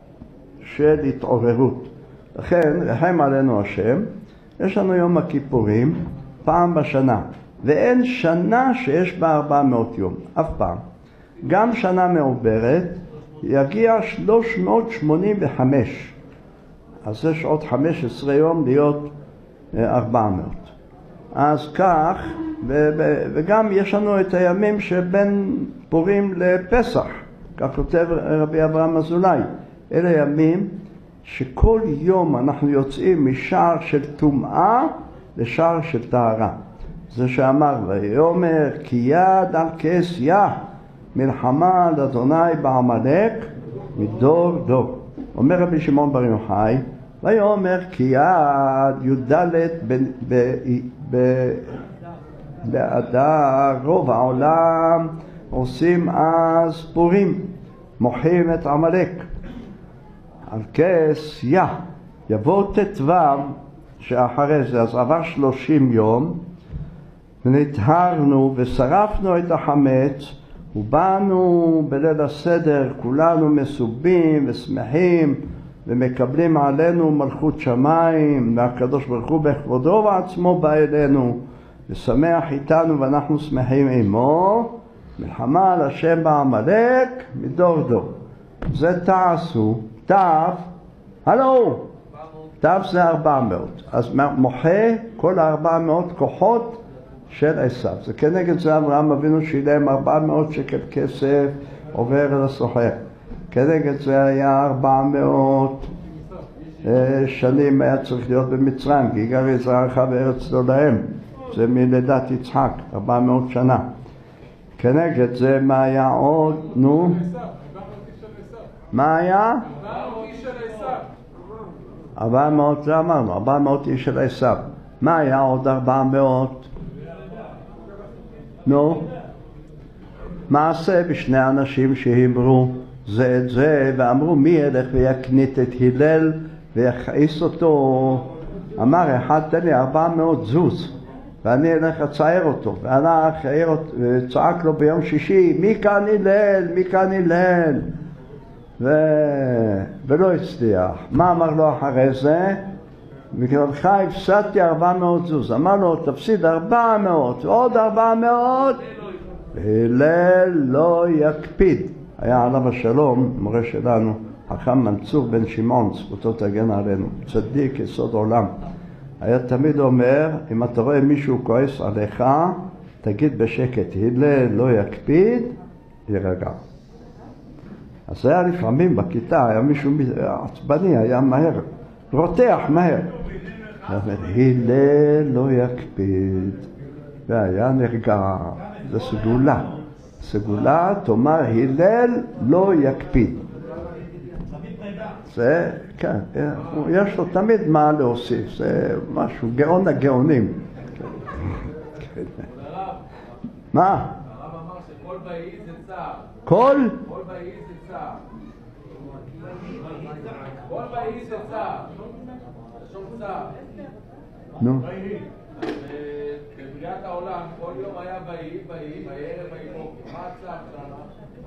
של התעוררות. לכן, רחם עלינו השם, יש לנו יום הכיפורים פעם בשנה, ואין שנה שיש בה ארבע מאות יום, אף פעם. גם שנה מעוברת יגיע שלוש מאות שמונים וחמש, אז יש עוד חמש עשרה יום להיות ארבע מאות. אז כך, ו- ו- וגם יש לנו את הימים שבין פורים לפסח, כך כותב רבי אברהם אזולאי. אלה ימים שכל יום אנחנו יוצאים משער של טומאה לשער של טהרה. זה שאמר, ויאמר כי יד על כס יה, מלחמה על אדוני בעמלק מדור דור. אומר רבי שמעון בר יוחאי, ויאמר כי יד י"ד באדר רוב העולם עושים אז פורים, מוחים את עמלק. על כס יה יבוא ט"ו שאחרי זה, אז עבר שלושים יום ונטהרנו ושרפנו את החמץ ובאנו בליל הסדר כולנו מסובים ושמחים ומקבלים עלינו מלכות שמיים, והקדוש ברוך הוא בכבודו ועצמו בא אלינו ושמח איתנו ואנחנו שמחים עמו, מלחמה על השם בעמלק מדור דור. זה תעשו, תף, הלו, תף זה ארבע מאות, אז מוחה כל ארבע מאות כוחות של עשיו. זה כנגד זה אברהם אבינו שילם ארבע מאות שקל כסף עובר לסוחר. כנגד זה היה ארבע מאות שנים היה צריך להיות במצרים, כי גר יזרעך בארץ לא להם. זה מלידת יצחק, ארבע מאות שנה. כנגד זה מה היה עוד? נו? מה היה? ארבע מאות זה אמרנו, ארבע מאות איש של עשיו. מה היה עוד ארבע מאות? נו? מעשה בשני אנשים שהמרו זה את זה ואמרו מי ילך ויקנית את הלל ויכעיס אותו. אמר אחד תן לי ארבע מאות זוז ואני אלך לצייר אותו, והלך וצעק לו ביום שישי מי כאן הלל, מי כאן הלל, ו... ולא הצליח. מה אמר לו אחרי זה? בגללך הפסדתי ארבע מאות זוז. אמר לו תפסיד ארבע מאות עוד ארבע מאות, הלל לא יקפיד. היה עליו השלום, מורה שלנו, חכם מנצור בן שמעון, זכותו תגן עלינו, צדיק יסוד עולם. היה תמיד אומר, אם אתה רואה מישהו כועס עליך, תגיד בשקט, הלל לא יקפיד, יירגע. אז היה לפעמים בכיתה, היה מישהו עצבני, היה מהר, רותח מהר. הלל לא יקפיד, והיה נרגע. זה סגולה. סגולה תאמר הלל לא יקפיד. זה, כן, יש לו תמיד מה להוסיף, זה משהו, גאון הגאונים. מה? הרב אמר שכל באי זה צער. כל? כל באי זה צער. כל באי זה צער. לשון צער. נו. בבריאת העולם כל יום היה באי, באי, בערב באי, מה הצער שלנו?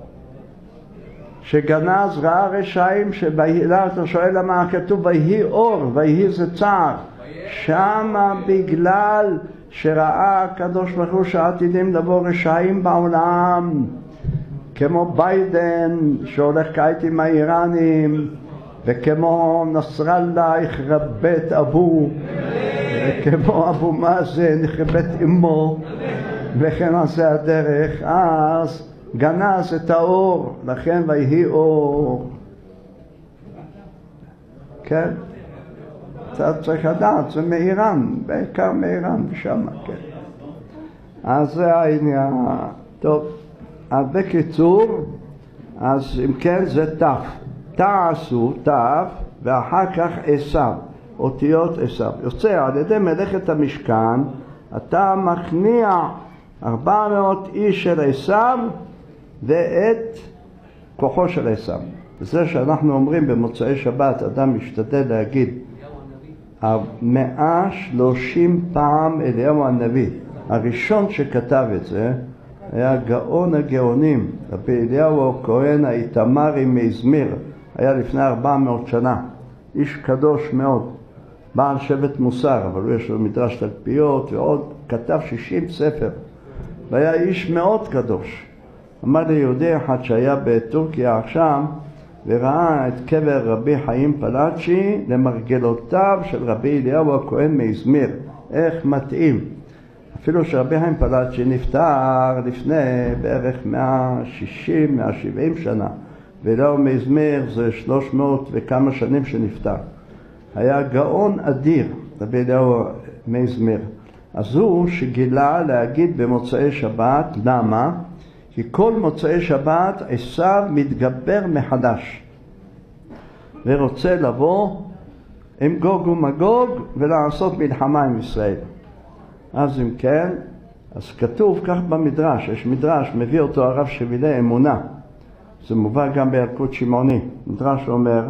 שגנז ראה רשעים שבהילה, אתה שואל למה כתוב ויהי אור, ויהי זה צער. שמה בגלל שראה הקדוש ברוך הוא שעתידים לבוא רשעים בעולם, כמו ביידן שהולך כעת עם האיראנים, וכמו נסראללה יחרבט אבו, וכמו אבו מאזן יחרבט אמו, וכן עשה הדרך. אז גנז את האור, לכן ויהי אור. כן? אתה צריך לדעת, זה מאיראן, בעיקר מאיראן ושם, כן. אז זה העניין. טוב, אז בקיצור, אז אם כן זה תף. תעשו, תף, ואחר כך עשיו, אותיות עשיו. יוצא על ידי מלאכת המשכן, אתה מכניע ארבע מאות איש של עשיו, ואת כוחו של עשיו. זה שאנחנו אומרים במוצאי שבת, אדם משתדל להגיד מאה ושלושים פעם אליהו הנביא. הראשון שכתב את זה היה גאון הגאונים, רבי אליהו הכהן האיתמרי מאזמיר, היה לפני ארבע מאות שנה, איש קדוש מאוד, בעל שבט מוסר, אבל יש לו מדרש תלפיות ועוד, כתב שישים ספר, והיה איש מאוד קדוש. אמר לי יהודי אחד שהיה בטורקיה עכשיו, וראה את קבר רבי חיים פלאצ'י למרגלותיו של רבי אליהו הכהן מאזמיר. איך מתאים. אפילו שרבי חיים פלאצ'י נפטר לפני בערך מאה ושישים מאה ושבעים שנה, ואליהו מאזמיר זה שלוש מאות וכמה שנים שנפטר. היה גאון אדיר. רבי אליהו מזמיר. אז הוא שגילה להגיד במוצאי שבת, למה? כי כל מוצאי שבת עשיו מתגבר מחדש ורוצה לבוא עם גוג ומגוג ולעשות מלחמה עם ישראל. אז אם כן, אז כתוב כך במדרש, יש מדרש, מביא אותו הרב שבילי אמונה, זה מובא גם בילקוט שמעוני. מדרש אומר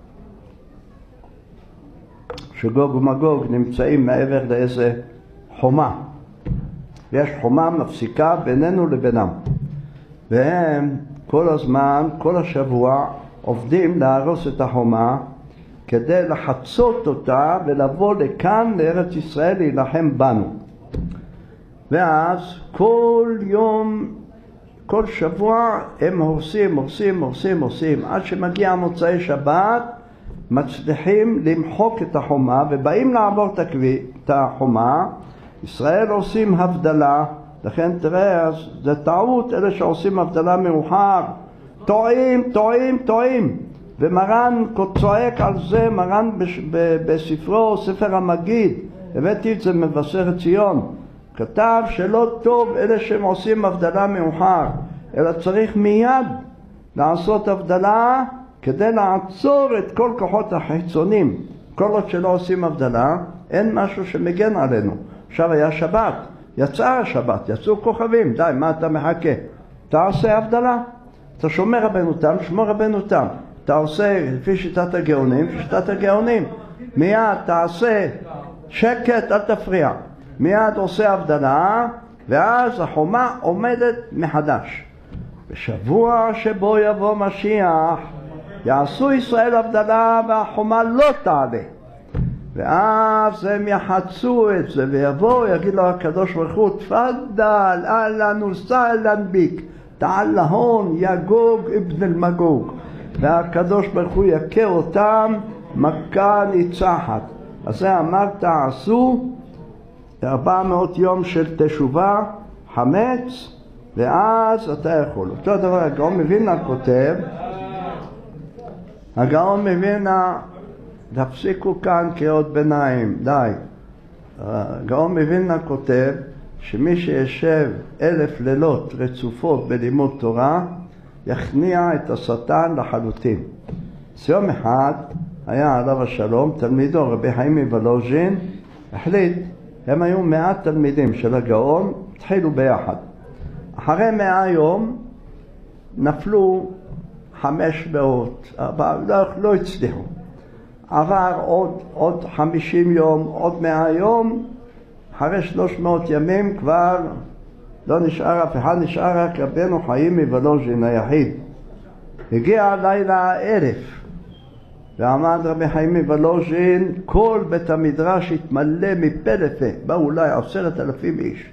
שגוג ומגוג נמצאים מעבר לאיזה חומה, ויש חומה מפסיקה בינינו לבינם, והם כל הזמן, כל השבוע עובדים להרוס את החומה כדי לחצות אותה ולבוא לכאן לארץ ישראל להילחם בנו. ואז כל יום, כל שבוע הם הורסים, הורסים, הורסים, הורסים, עד שמגיע מוצאי שבת מצליחים למחוק את החומה ובאים לעבור את החומה. ישראל עושים הבדלה, לכן תראה, אז זה טעות אלה שעושים הבדלה מאוחר, טועים, טועים, טועים. ומרן צועק על זה, מרן בספרו, ספר המגיד, הבאתי את זה מבשרת ציון, כתב שלא טוב אלה שהם עושים הבדלה מאוחר, אלא צריך מיד לעשות הבדלה כדי לעצור את כל כוחות החיצונים. כל עוד שלא עושים הבדלה, אין משהו שמגן עלינו. עכשיו היה שבת, יצאה השבת, יצאו כוכבים, די, מה אתה מחכה? אתה עושה הבדלה, אתה שומר רבנו תם, שמור רבנו תם. אתה עושה לפי שיטת הגאונים, לפי שיטת הגאונים. מיד תעשה שקט, אל תפריע. מיד עושה הבדלה, ואז החומה עומדת מחדש. בשבוע שבו יבוא משיח, יעשו ישראל הבדלה והחומה לא תעלה. ואז הם יחצו את זה ויבואו, יגיד לו הקדוש ברוך הוא, תפדל, אהלן וסהלן ביק, תעל להון יגוג אבן אל-מגוג. והקדוש ברוך הוא יכה אותם מכה ניצחת. אז זה אמר תעשו ארבע מאות יום של תשובה, חמץ, ואז אתה יכול. אותו דבר הגאון מווילנה כותב, הגאון מווילנה, תפסיקו כאן קריאות ביניים, די. הגאון מווילנה כותב שמי שישב אלף לילות רצופות בלימוד תורה יכניע את השטן לחלוטין. יום אחד היה עליו השלום תלמידו רבי חיים מוולוז'ין, החליט, הם היו מעט תלמידים של הגאון, התחילו ביחד. אחרי מאה יום נפלו חמש מאות, אבל לא, לא הצליחו. עבר עוד, עוד חמישים יום, עוד מאה יום, אחרי שלוש מאות ימים כבר לא נשאר אף אחד, נשאר רק רבנו חיים מוולוז'ין היחיד. הגיע הלילה האלף, ועמד רבי חיים מוולוז'ין, כל בית המדרש התמלא מפה לפה, באו אולי עשרת אלפים איש.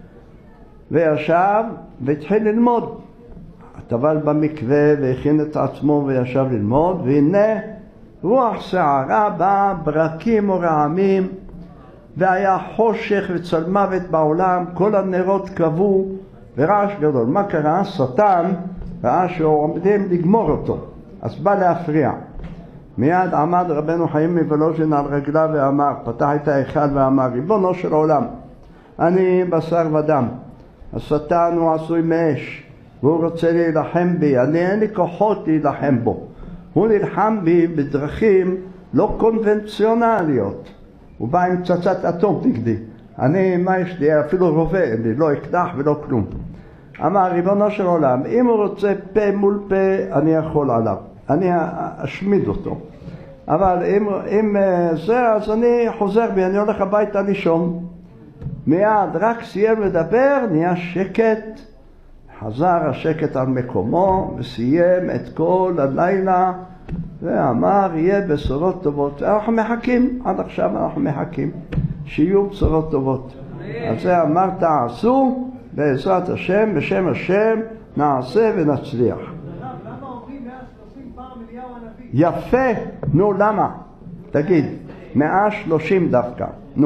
וישב והתחיל ללמוד. טבל במקווה והכין את עצמו וישב ללמוד, והנה רוח שערה באה, ברקים ורעמים, והיה חושך וצל מוות בעולם, כל הנרות כבו ורעש גדול. מה קרה? שטן ראה שעומדים לגמור אותו, אז בא להפריע. מיד עמד רבנו חיים מוולוז'ין על רגליו ואמר, פתח את ההיכל ואמר, ריבונו של עולם, אני בשר ודם, השטן הוא עשוי מאש, והוא רוצה להילחם בי, אני אין לי כוחות להילחם בו. הוא נלחם בי בדרכים לא קונבנציונליות. הוא בא עם פצצת אטום נגדי. אני, מה יש לי? אפילו רובה, אין לי, לא אקדח ולא כלום. אמר, ריבונו של עולם, אם הוא רוצה פה מול פה, אני יכול עליו. אני אשמיד אותו. אבל אם, אם זה, אז אני חוזר בי, אני הולך הביתה לישון. מיד, רק סיים לדבר, נהיה שקט. חזר השקט על מקומו וסיים את כל הלילה ואמר יהיה בשורות טובות. אנחנו מחכים, עד עכשיו אנחנו מחכים שיהיו בשורות טובות. אז זה אמר תעשו בעזרת השם, בשם השם נעשה ונצליח. למה אומרים מאה ושלושים פעם אליהו הנביא? יפה, נו למה? תגיד, מאה ושלושים דווקא, נו.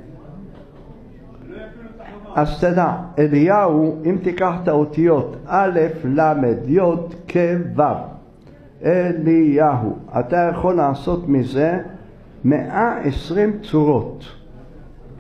אז תדע, אליהו, אם תיקח את האותיות א', ל', י', כ', ו', אליהו, אתה יכול לעשות מזה מאה ועשרים צורות.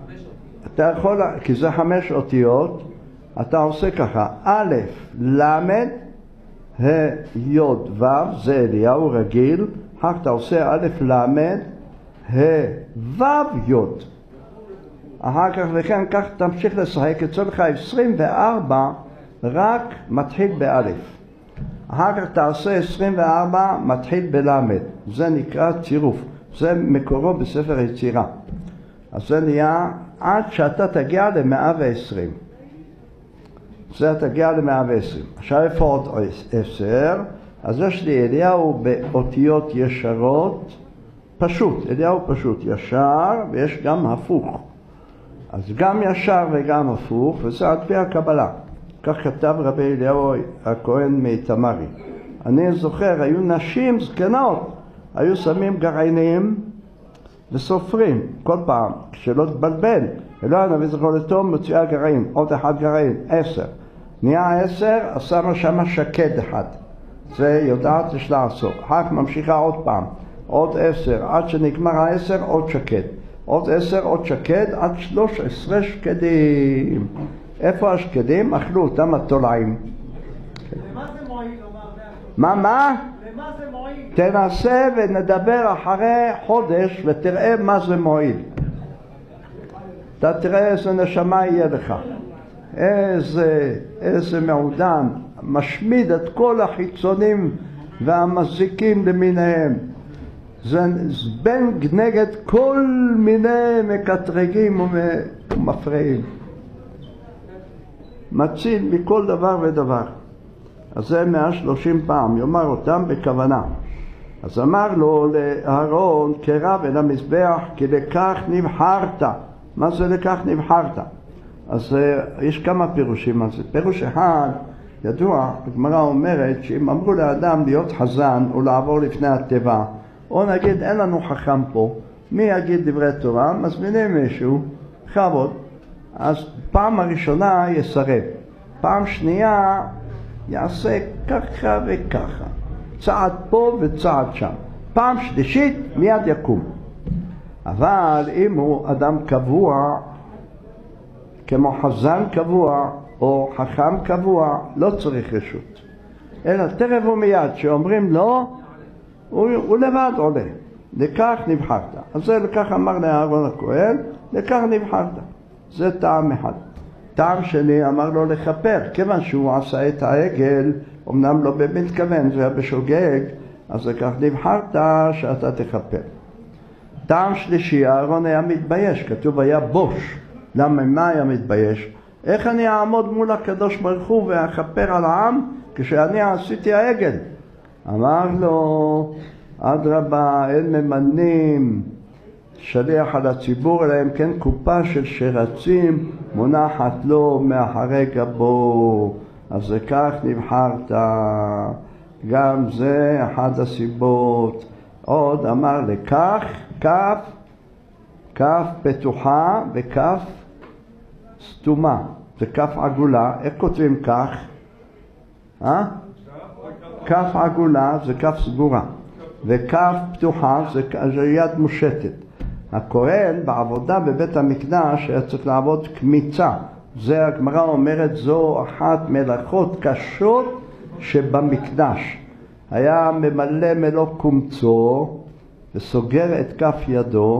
אתה יכול, כי זה חמש אותיות, אתה עושה ככה, א', ל', ה', י', ו', זה אליהו רגיל, אחר אתה עושה א', ל', ה', ו', י'. אחר כך וכן, כך תמשיך לשחק, יצא לך עשרים וארבע, רק מתחיל באלף. אחר כך תעשה עשרים וארבע, מתחיל בלמד. זה נקרא צירוף. זה מקורו בספר יצירה. אז זה נהיה עד שאתה תגיע ל-מאה ועשרים. זה תגיע ל-מאה ועשרים. עכשיו איפה עוד עשר? אז יש לי אליהו באותיות ישרות, פשוט, אליהו פשוט, ישר, ויש גם הפוך. אז גם ישר וגם הפוך, וזה על פי הקבלה. כך כתב רבי אליהו הכהן מתמרי. אני זוכר, היו נשים זקנות, היו שמים גרעינים וסופרים כל פעם, שלא תבלבל. אלוה הנביא זכרו לטוב מוציאה גרעין, עוד אחד גרעין, עשר. נהיה עשר, אז שמה שמה שקד אחד. זה יודעת יש לעשות. אחר כך ממשיכה עוד פעם, עוד עשר, עד שנגמר העשר, עוד שקד. עוד עשר, עוד שקד, עד שלוש עשרה שקדים. איפה השקדים? אכלו אותם התולעים. למה זה מועיל לומר? מה, מה? למה זה מועיל? תנסה ונדבר אחרי חודש ותראה מה זה מועיל. אתה תראה איזה נשמה יהיה לך. איזה, איזה מעודן. משמיד את כל החיצונים והמזיקים למיניהם. זה בין נגד כל מיני מקטרגים ומפריעים. מציל מכל דבר ודבר. אז זה מאה ושלושים פעם, יאמר אותם בכוונה. אז אמר לו לאהרון, קרב אל המזבח, כי לכך נבחרת. מה זה לכך נבחרת? אז יש כמה פירושים על זה. פירוש אחד, ידוע, הגמרא אומרת שאם אמרו לאדם להיות חזן או לעבור לפני הטבע, או נגיד אין לנו חכם פה, מי יגיד דברי תורה? מזמינים מישהו, חבוד. אז פעם הראשונה יסרב, פעם שנייה יעשה ככה וככה, צעד פה וצעד שם, פעם שלישית מיד יקום. אבל אם הוא אדם קבוע, כמו חזן קבוע או חכם קבוע, לא צריך רשות, אלא תרב ומיד שאומרים לו, הוא, הוא לבד עולה. לכך נבחרת. אז זה לכך אמר לאהרון הכהן, לכך נבחרת. זה טעם אחד. טעם שני אמר לו לכפר, כיוון שהוא עשה את העגל, אמנם לא במתכוון, זה היה בשוגג, אז לכך נבחרת שאתה תכפר. טעם שלישי, אהרון היה מתבייש, כתוב היה בוש. למה, מה היה מתבייש? איך אני אעמוד מול הקדוש ברוך הוא ואכפר על העם כשאני עשיתי העגל? אמר לו, אדרבה, אין ממנים שליח על הציבור, אלא אם כן קופה של שרצים מונחת לו מאחרי גבו. אז זה כך נבחרת. גם זה אחד הסיבות. עוד אמר לכך, כף, כף פתוחה וכף סתומה. זה כף עגולה. איך כותבים כך? אה? כף עגולה זה כף סגורה, וכף פתוחה זה, זה יד מושטת. הכהן בעבודה בבית המקדש היה צריך לעבוד קמיצה. זה הגמרא אומרת, זו אחת מלאכות קשות שבמקדש. היה ממלא מלוא קומצו וסוגר את כף ידו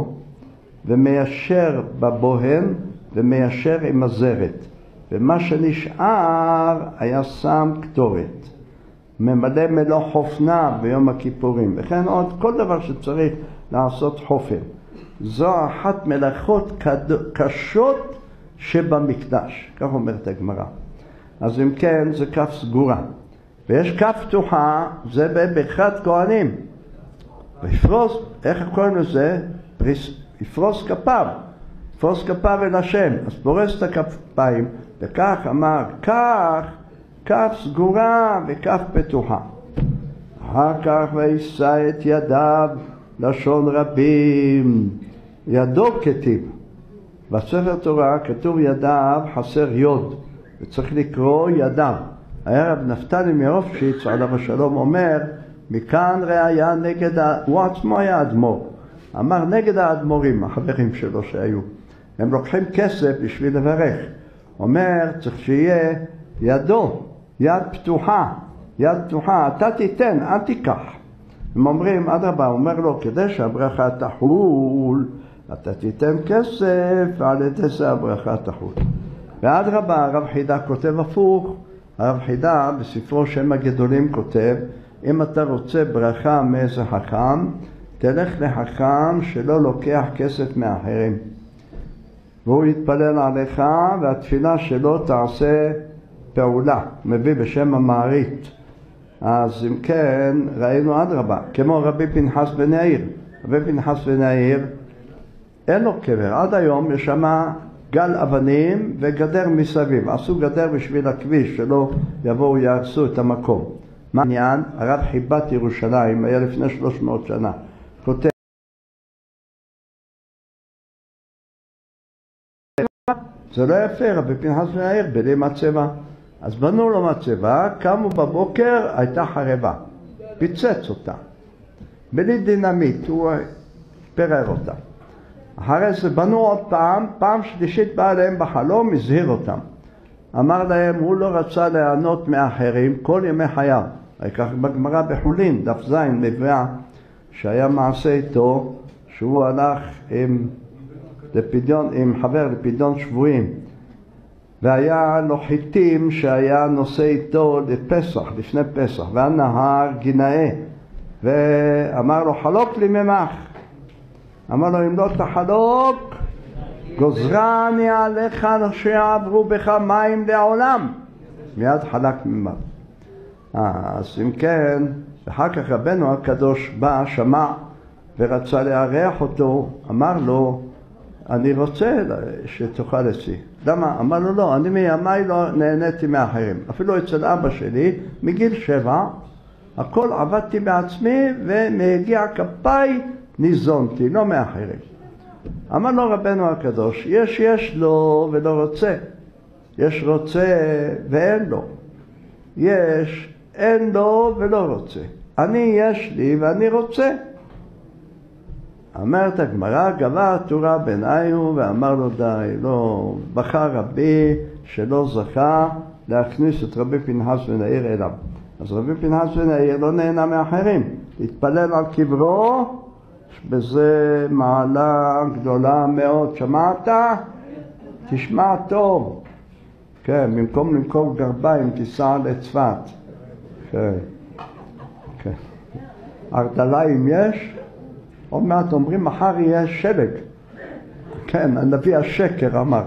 ומיישר בבוהן ומיישר עם הזרת, ומה שנשאר היה שם קטורת. ממלא מלוא חופנה ביום הכיפורים, וכן עוד כל דבר שצריך לעשות חופן. זו אחת מלאכות קשות שבמקדש, כך אומרת הגמרא. אז אם כן, זה כף סגורה. ויש כף פתוחה, זה בברכת כהנים. ויפרוס, איך קוראים לזה? יפרוס כפיו, יפרוס כפיו אל השם. אז פורס את הכפיים, וכך אמר, כך, כף סגורה וכף פתוחה. אחר כך וישא את ידיו, לשון רבים, ידו כתיב. בספר תורה כתוב ידיו, חסר יוד, וצריך לקרוא ידיו. היה רב נפתלי מרופשיץ עליו השלום אומר, מכאן ראיה נגד, ה... הוא עצמו היה אדמו"ר, אמר נגד האדמו"רים, החברים שלו שהיו. הם לוקחים כסף בשביל לברך. אומר, צריך שיהיה ידו, יד פתוחה, יד פתוחה, אתה תיתן, אל תיקח. הם אומרים, אדרבה, הוא אומר לו, כדי שהברכה תחול, אתה תיתן כסף, ועל ידי זה הברכה תחול. ואדרבה, הרב חידה כותב הפוך. הרב חידה בספרו שם הגדולים כותב, אם אתה רוצה ברכה מאיזה חכם, תלך לחכם שלא לוקח כסף מאחרים. והוא יתפלל עליך, והתפילה שלו תעשה פעולה, מביא בשם המערית. אז אם כן, ראינו אדרבה, כמו רבי פנחס בן יאיר. רבי פנחס בן יאיר, אין לו קבר. עד היום יש שם גל אבנים וגדר מסביב. עשו גדר בשביל הכביש, שלא יבואו יהרסו את המקום. מה העניין? הרב חיבת ירושלים, היה לפני שלוש מאות שנה. כותב, זה לא יפה, רבי פנחס בן יאיר, בלי מצבה. אז בנו לו מצבה, קמו בבוקר, הייתה חרבה. פיצץ אותה. בלי דינמיט, הוא פרר אותה. אחרי זה בנו עוד פעם, פעם שלישית בא אליהם בחלום, הזהיר אותם. אמר להם, הוא לא רצה לענות מאחרים כל ימי חייו. כך בגמרא בחולין, דף זין, מביא שהיה מעשה איתו, שהוא הלך עם, לפדיון, עם חבר לפדיון שבויים. והיה לו חיטים שהיה נושא איתו לפסח, לפני פסח, והנהר גינאה. ואמר לו, חלוק לי ממך. אמר לו, אם לא תחלוק, גוזרני עליך שיעברו בך מים לעולם. מיד חלק ממך. אז אם כן, אחר כך רבנו הקדוש בא, שמע ורצה לארח אותו, אמר לו, אני רוצה שתאכל אצלי. למה? אמר לו, לא, אני מימיי לא נהניתי מאחרים. אפילו אצל אבא שלי, מגיל שבע, הכל עבדתי בעצמי ומהגיע כפיי ניזונתי, לא מאחרים. אמר לו רבנו הקדוש, יש יש לו ולא רוצה. יש רוצה ואין לו. יש, אין לו ולא רוצה. אני יש לי ואני רוצה. אמרת הגמרא, גבה תורה בעיניו ואמר לו די, לא, בכה רבי שלא זכה להכניס את רבי פנחס בן יאיר אליו. אז רבי פנחס בן יאיר לא נהנה מאחרים. להתפלל על קברו, בזה מעלה גדולה מאוד. שמעת? תשמע טוב. כן, במקום למכור גרביים תיסע לצפת. כן. כן. ארדליים יש? עוד מעט אומרים מחר יהיה שלג. כן, הנביא השקר אמר.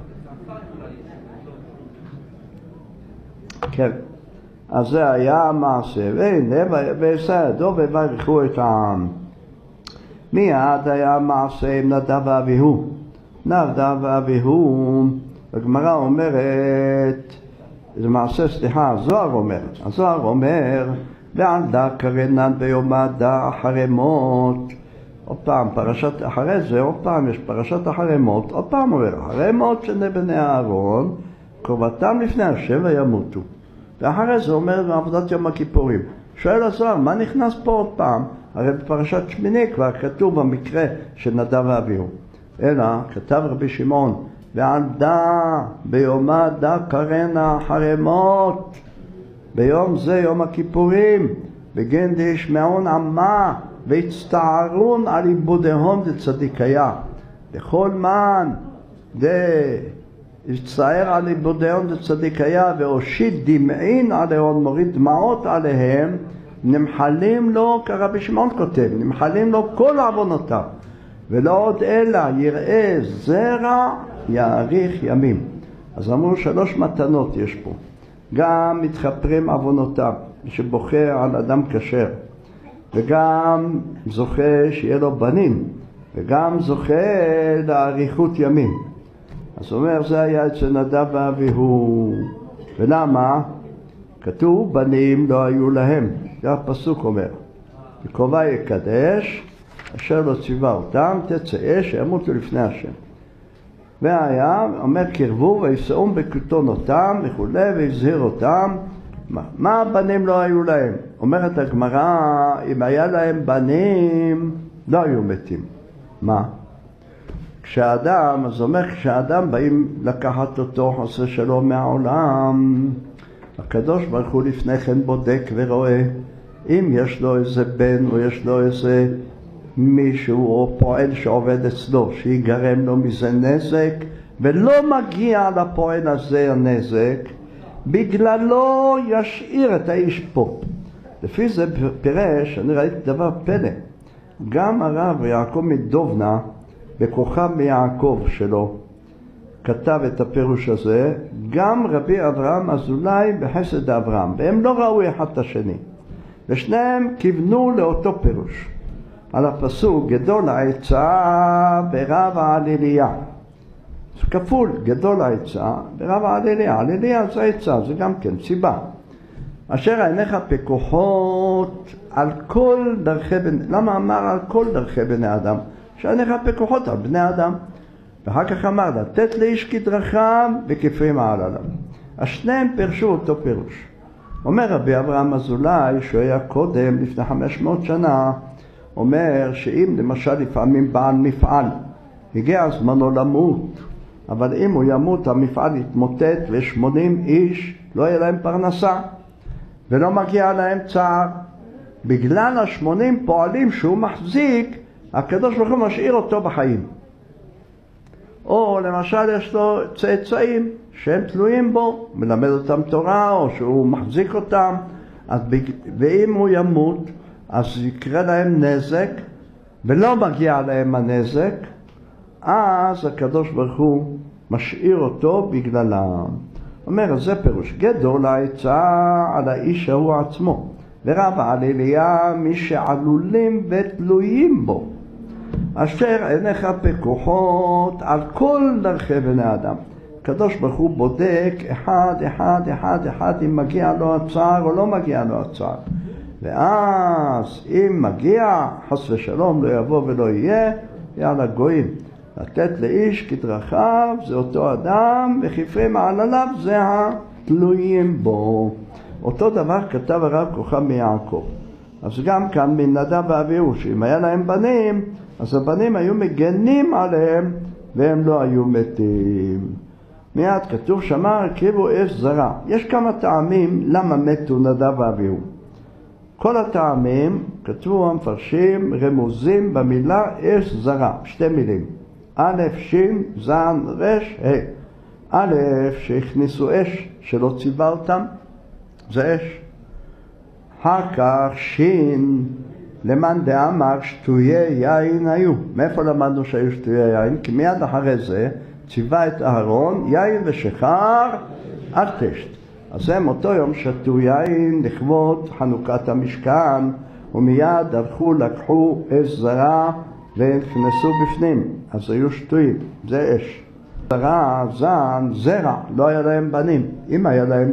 כן. אז זה היה המעשה. והנה, ועשה ידו וברכו את העם. מיד היה המעשה עם נדב ואביהו. נדב ואביהו, הגמרא אומרת, זה מעשה, סליחה, הזוהר אומר. הזוהר אומר, ועלדה קרנן ביומדה החרמות. עוד פעם, פרשת אחרי זה, עוד פעם יש פרשת החרמות, עוד פעם אומר, החרמות שני בני אהרון, קרבתם לפני השם וימותו. ואחרי זה אומר בעבודת יום הכיפורים. שואל הזוהר, מה נכנס פה עוד פעם? הרי בפרשת שמיני כבר כתוב במקרה של נדב ואביהו. אלא כתב רבי שמעון, ועלדה ביומדה קרנה חרמות. ביום זה יום הכיפורים, בגין דשמעון עמה, והצטערון על עיבודיהם דצדיקיה. לכל מן דצטער על עיבודיהם דצדיקיה, והושיט דמעין עליהם, מוריד דמעות עליהם, נמחלים לו, כרבי שמעון כותב, נמחלים לו כל עוונותיו. ולא עוד אלא יראה זרע יאריך ימים. אז אמרו שלוש מתנות יש פה. גם מתחפרים עוונותיו, שבוכה על אדם כשר, וגם זוכה שיהיה לו בנים, וגם זוכה לאריכות ימים. אז הוא אומר, זה היה אצל נדב ואביהו. ולמה? כתוב, בנים לא היו להם. זה הפסוק אומר, וקרובה יקדש, אשר לא ציווה אותם, תצא אש, ימותו לפני השם. והיה, אומר, קרבו ויסעום בכתונותם וכו', והזהיר אותם. מה, מה הבנים לא היו להם? אומרת הגמרא, אם היה להם בנים, לא היו מתים. מה? כשאדם, אז אומר, כשאדם באים לקחת אותו חס ושלום מהעולם, הקדוש ברוך הוא לפני כן בודק ורואה אם יש לו איזה בן או יש לו איזה מישהו או פועל שעובד אצלו, שיגרם לו מזה נזק, ולא מגיע לפועל הזה הנזק, בגללו ישאיר את האיש פה. לפי זה פירש, אני ראיתי דבר פלא, גם הרב יעקב מדובנה, בכוכב מיעקב שלו, כתב את הפירוש הזה, גם רבי אברהם אזולאי בחסד אברהם, והם לא ראו אחד את השני, ושניהם כיוונו לאותו פירוש, על הפסוק גדול העצה ברב העליליה. זה כפול, גדול העצה ברב העליליה. העליליה זה העצה, זה גם כן סיבה. אשר עיניך פקוחות על כל דרכי בני, למה אמר על כל דרכי בני אדם? שעיניך פקוחות על בני אדם. ואחר כך אמר לתת לאיש כדרכיו וכפרי מעלליו. השניהם פירשו אותו פירוש. אומר רבי אברהם אזולאי, שהוא היה קודם, לפני חמש מאות שנה, אומר שאם למשל לפעמים בעל מפעל, הגיע זמנו למות, אבל אם הוא ימות המפעל יתמוטט ו-שמונים איש לא יהיה להם פרנסה, ולא מגיע להם צער. בגלל ה-שמונים פועלים שהוא מחזיק, הקדוש ברוך הוא משאיר אותו בחיים. או למשל יש לו צאצאים שהם תלויים בו, מלמד אותם תורה, או שהוא מחזיק אותם, אז בג... ואם הוא ימות, אז יקרה להם נזק, ולא מגיע להם הנזק, אז הקדוש ברוך הוא משאיר אותו בגללם. אומר, זה פירוש גדול העצה על האיש ההוא עצמו, ורב העליליה מי שעלולים ותלויים בו, אשר עיניך פקוחות על כל דרכי בני אדם. הקדוש ברוך הוא בודק אחד, אחד, אחד, אחד, אם מגיע לו הצער או לא מגיע לו הצער. ואז אם מגיע, חס ושלום לא יבוא ולא יהיה, יאללה גויים. לתת לאיש כדרכיו זה אותו אדם, וכפרי מעלליו זה התלויים בו. אותו דבר כתב הרב כוכב מיעקב. אז גם כאן מנדב ואביהו, שאם היה להם בנים, אז הבנים היו מגנים עליהם והם לא היו מתים. מיד כתוב שמה הקריבו אש זרה. יש כמה טעמים למה מתו נדב ואביהו. כל הטעמים כתבו המפרשים רמוזים במילה אש זרה, שתי מילים. א', שין, זן, רש, ה'. א', שהכניסו אש שלא ציווה אותם, זה אש. אחר כך שין, למאן דאמר שטויי יין היו. מאיפה למדנו שהיו שטויי יין? כי מיד אחרי זה ציווה את אהרון יין ושחר עד תשת. אז הם אותו יום שתו יין לכבוד חנוכת המשכן, ומיד הלכו לקחו אש זרה ונכנסו בפנים, אז היו שטויים, זה אש. זרה, זן, זרע, לא היה להם בנים. אם היה להם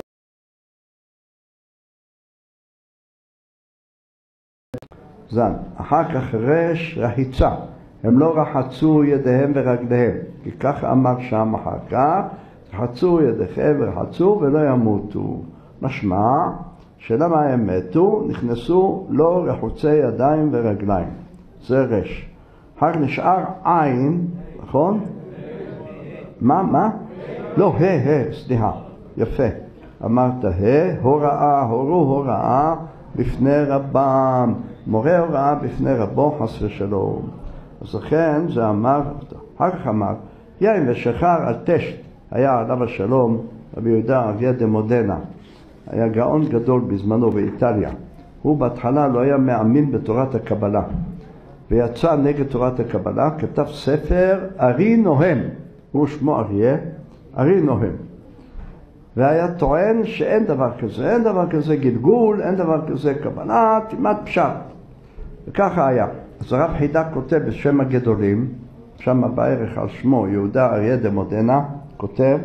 זן, אחר כך רש, רחיצה, הם לא רחצו ידיהם ורגליהם, כי כך אמר שם אחר כך, רחצו ידיכם ורחצו ולא ימותו. משמע שלמה הם מתו, נכנסו לא רחוצי ידיים ורגליים, זה רש. אחר כך נשאר עין, נכון? מה, מה? לא, ה, ה, סליחה, יפה. אמרת ה, הוראה, הורו הוראה בפני רבם, מורה הוראה בפני רבו חס ושלום. אז לכן זה אמר, אחר כך אמר, יין ושחר על תשת, היה עליו השלום, רבי יהודה אריה דמודנה, היה גאון גדול בזמנו באיטליה. הוא בהתחלה לא היה מאמין בתורת הקבלה, ויצא נגד תורת הקבלה, כתב ספר ארי נוהם, הוא שמו אריה, ארי נוהם. והיה טוען שאין דבר כזה, אין דבר כזה גלגול, אין דבר כזה קבלה, תימת פשט. וככה היה. אז הרב חידה כותב בשם הגדולים, שם בערך על שמו, יהודה אריה דמודנה, כותב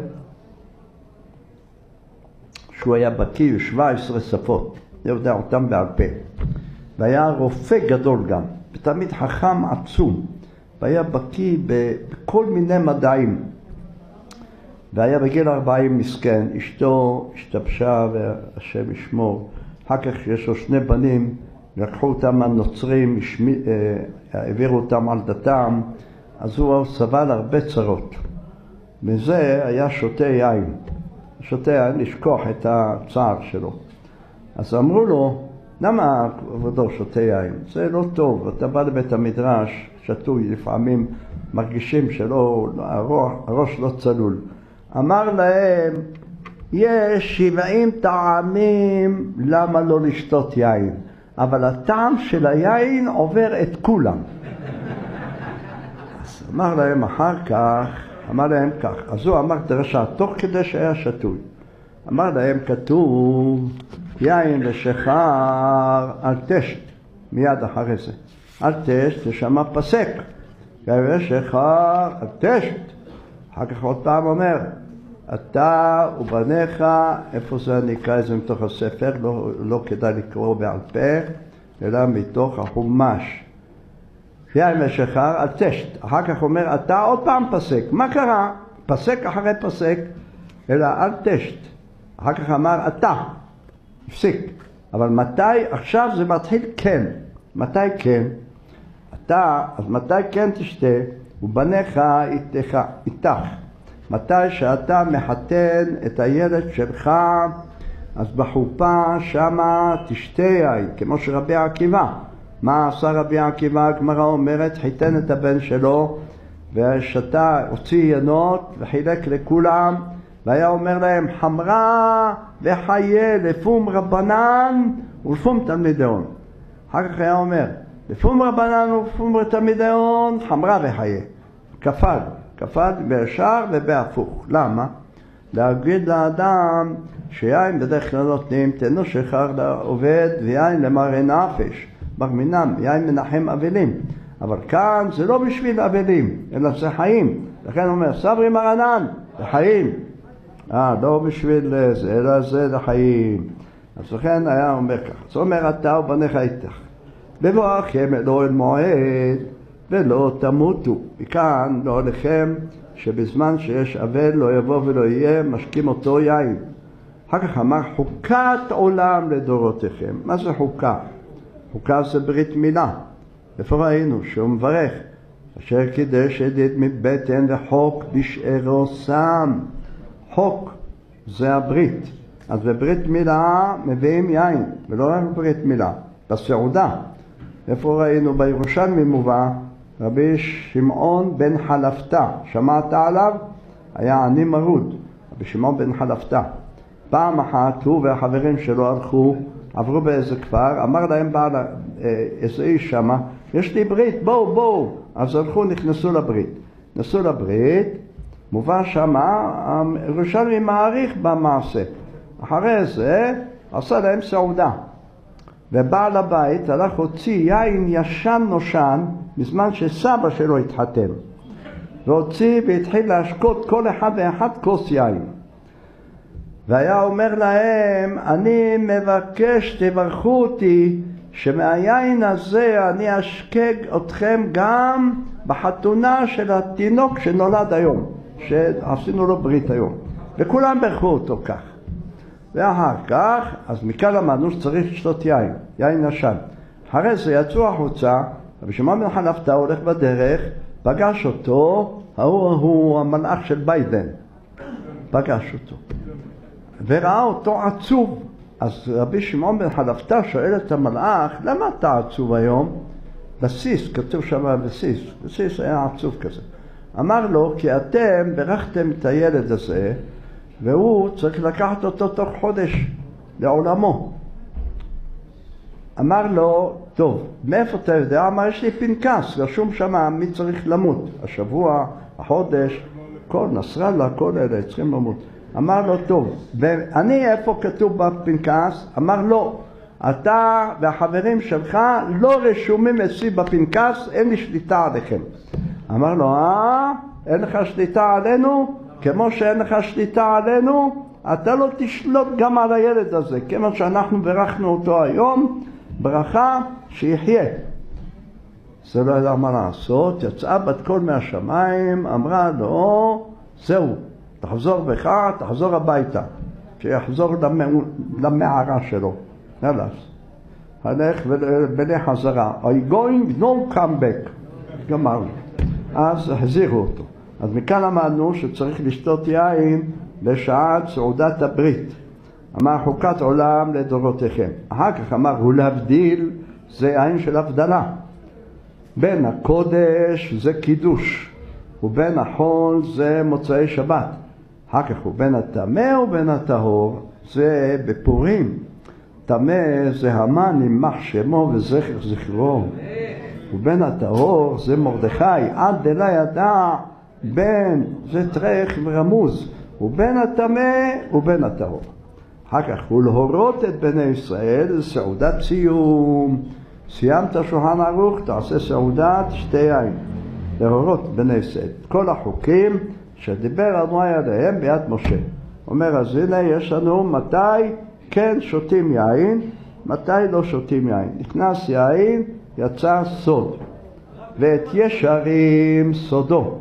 שהוא היה בקיא שבע עשרה שפות, יודע אותם בעל פה. והיה רופא גדול גם, ותמיד חכם עצום, והיה בקיא בכל מיני מדעים. והיה בגיל ארבעים מסכן, אשתו השתבשה והשם ישמור. אחר כך יש לו שני בנים, לקחו אותם הנוצרים, העבירו אותם על דתם, אז הוא סבל הרבה צרות. מזה היה שותה יין. שותה יין לשכוח את הצער שלו. אז אמרו לו, למה כבודו שותה יין? זה לא טוב, אתה בא לבית המדרש, שתוי, לפעמים מרגישים שלא, הראש, הראש לא צלול. אמר להם, יש שבעים טעמים למה לא לשתות יין, אבל הטעם של היין עובר את כולם. אז אמר להם אחר כך, אמר להם כך, אז הוא אמר דרשה, תוך כדי שהיה שתוי. אמר להם כתוב, יין ושחר על תשת, מיד אחרי זה. על תשת תשמע פסק, יין ושחר על תשת. אחר כך עוד פעם אומר, אתה ובניך, איפה זה אני אקרא את זה מתוך הספר, לא, לא כדאי לקרוא בעל פה, אלא מתוך החומש. יין ושחר על תשת. אחר כך אומר, אתה עוד פעם פסק. מה קרה? פסק אחרי פסק, אלא על תשת. אחר כך אמר, אתה. הפסיק. אבל מתי? עכשיו זה מתחיל כן. מתי כן? אתה, אז מתי כן תשתה? ובניך איתך, איתך. מתי שאתה מחתן את הילד שלך, אז בחופה שמה תשתה יין, כמו שרבי עקיבא. מה עשה רבי עקיבא? הגמרא אומרת, חיתן את הבן שלו, ושתה, הוציא ינות, וחילק לכולם, והיה אומר להם, חמרה וחיה לפום רבנן ולפום תלמידיון. אחר כך היה אומר, לפום רבנן ולפום תלמידיון, חמרה וחיה. כפל, כפל בישר ובהפוך. למה? להגיד לאדם שיין בדרך כלל נותנים, תנו שחר לעובד ויין למראה נפש. ברמינם, יין מנחם אבלים. אבל כאן זה לא בשביל אבלים, אלא זה חיים. לכן הוא אומר, סברי מרנן, זה חיים. אה, לא בשביל זה, אלא זה לחיים. אז לכן היה אומר כך. זאת אומרת, אתה ובניך איתך. בבואכם אלו אל מועד, ולא תמותו. וכאן לא לכם, שבזמן שיש אבל לא יבוא ולא יהיה, משקים אותו יין. אחר כך אמר, חוקת עולם לדורותיכם. מה זה חוקה? חוקה זה ברית מילה. איפה ראינו? שהוא מברך. אשר קידש עדית מבטן וחוק בשארו שם. חוק זה הברית. אז בברית מילה מביאים יין, ולא רק ברית מילה, בסעודה. איפה ראינו? בירושלמי מובא, רבי שמעון בן חלפתא. שמעת עליו? היה עני מרוד. רבי שמעון בן חלפתא. פעם אחת הוא והחברים שלו הלכו, עברו באיזה כפר, אמר להם בעל איזה איש שמה, יש לי ברית, בואו בואו. אז הלכו, נכנסו לברית. נכנסו לברית, מובא שמה, ירושלמי מעריך במעשה. אחרי זה עשה להם סעודה. ובעל הבית הלך הוציא יין ישן נושן, בזמן שסבא שלו התחתן. והוציא והתחיל להשקות כל אחד ואחד כוס יין. והיה אומר להם, אני מבקש, תברכו אותי, שמהיין הזה אני אשקג אתכם גם בחתונה של התינוק שנולד היום, שעשינו לו ברית היום. וכולם ברכו אותו כך. ואחר כך, אז מכאן למדנו שצריך לשתות יין, יין נשן. אחרי זה יצאו החוצה, רבי שמעון בן חלפתא הולך בדרך, פגש אותו, ההוא הוא המלאך של ביידן, פגש אותו. וראה אותו עצוב. אז רבי שמעון בן חלפתא שואל את המלאך, למה אתה עצוב היום? בסיס, כתוב שם בסיס, בסיס היה עצוב כזה. אמר לו, כי אתם ברכתם את הילד הזה, והוא צריך לקחת אותו תוך חודש לעולמו. אמר לו, טוב, מאיפה אתה יודע? אמר, יש לי פנקס, רשום שם מי צריך למות. השבוע, החודש, כל נסראללה, כל אלה צריכים למות. אמר לו, טוב, ואני איפה כתוב בפנקס? אמר לו, אתה והחברים שלך לא רשומים אצלי בפנקס, אין לי שליטה עליכם. אמר לו, אה, אין לך שליטה עלינו? כמו שאין לך שליטה עלינו, אתה לא תשלוט גם על הילד הזה, כמו שאנחנו ברכנו אותו היום, ברכה שיחיה. זה לא ידע מה לעשות, יצאה בת קול מהשמיים, אמרה לו, זהו, תחזור בך, תחזור הביתה, שיחזור למערה שלו. נלס, הלך ולך חזרה. I going, no come back. גמרנו. אז החזירו אותו. אז מכאן למדנו שצריך לשתות יין בשעת סעודת הברית. אמר חוקת עולם לדורותיכם. אחר כך אמר הוא להבדיל, זה יין של הבדלה. בין הקודש זה קידוש, ובין החול זה מוצאי שבת. אחר כך הוא בין הטמא ובין הטהור, זה בפורים. טמא זה המן נמח שמו וזכר זכרו. ובין הטהור זה מרדכי, עד דלה ידע בין, זה טרח ורמוז, ובין הטמא ובין הטהור. אחר כך הוא להורות את בני ישראל, זה סעודת סיום. סיימת שולחן ערוך, תעשה סעודת שתי יין. להורות בני ישראל. כל החוקים שדיבר אדוני עליהם ביד משה. אומר, אז הנה יש לנו מתי כן שותים יין, מתי לא שותים יין. נכנס יין, יצא סוד. ואת ישרים סודו.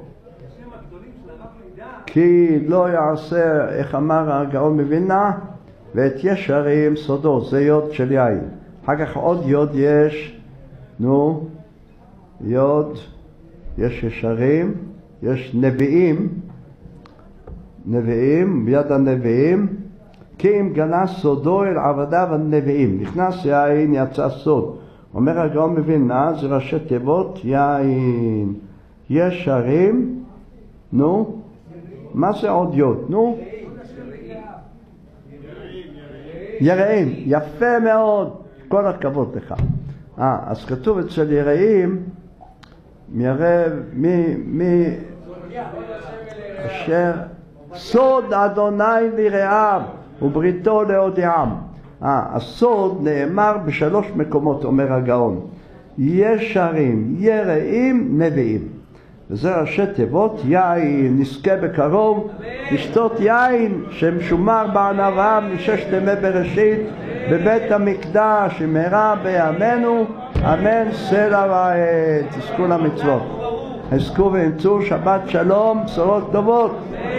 כי לא יעשה, איך אמר הגאון מווילנה, ואת ישרים סודו, זה יוד של יין. אחר כך עוד יוד יש, נו, יוד, יש ישרים, יש נביאים, נביאים, ביד הנביאים, כי אם גנז סודו אל עבדיו הנביאים. נכנס יין, יצא סוד. אומר הגאון מווילנה, זה ראשי תיבות יין. ישרים, נו, מה זה עוד יוד? נו? יראים, יפה מאוד, כל הכבוד לך. אה, אז כתוב אצל יראים, ירא, מי, מי, אשר סוד אדוני ליראיו ובריתו להודיעם. אה, הסוד נאמר בשלוש מקומות, אומר הגאון. ישרים, יראים, נביאים. וזה ראשי תיבות יין. נזכה בקרוב לשתות יין שמשומר בענווה מששת ימי בראשית בבית המקדש במהרה בימינו, אמן סלע ועד. תזכו למצוות, חזקו ואמצו, שבת שלום, בשורות טובות.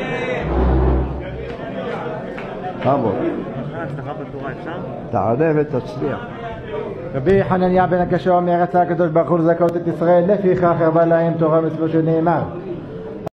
בכבוד. תעלה ותצליח. רבי חנניה בן הקשה אומר, רצה הקדוש ברוך הוא לזכות את ישראל, לפיכך הרבה להם תורה מצוות שנאמר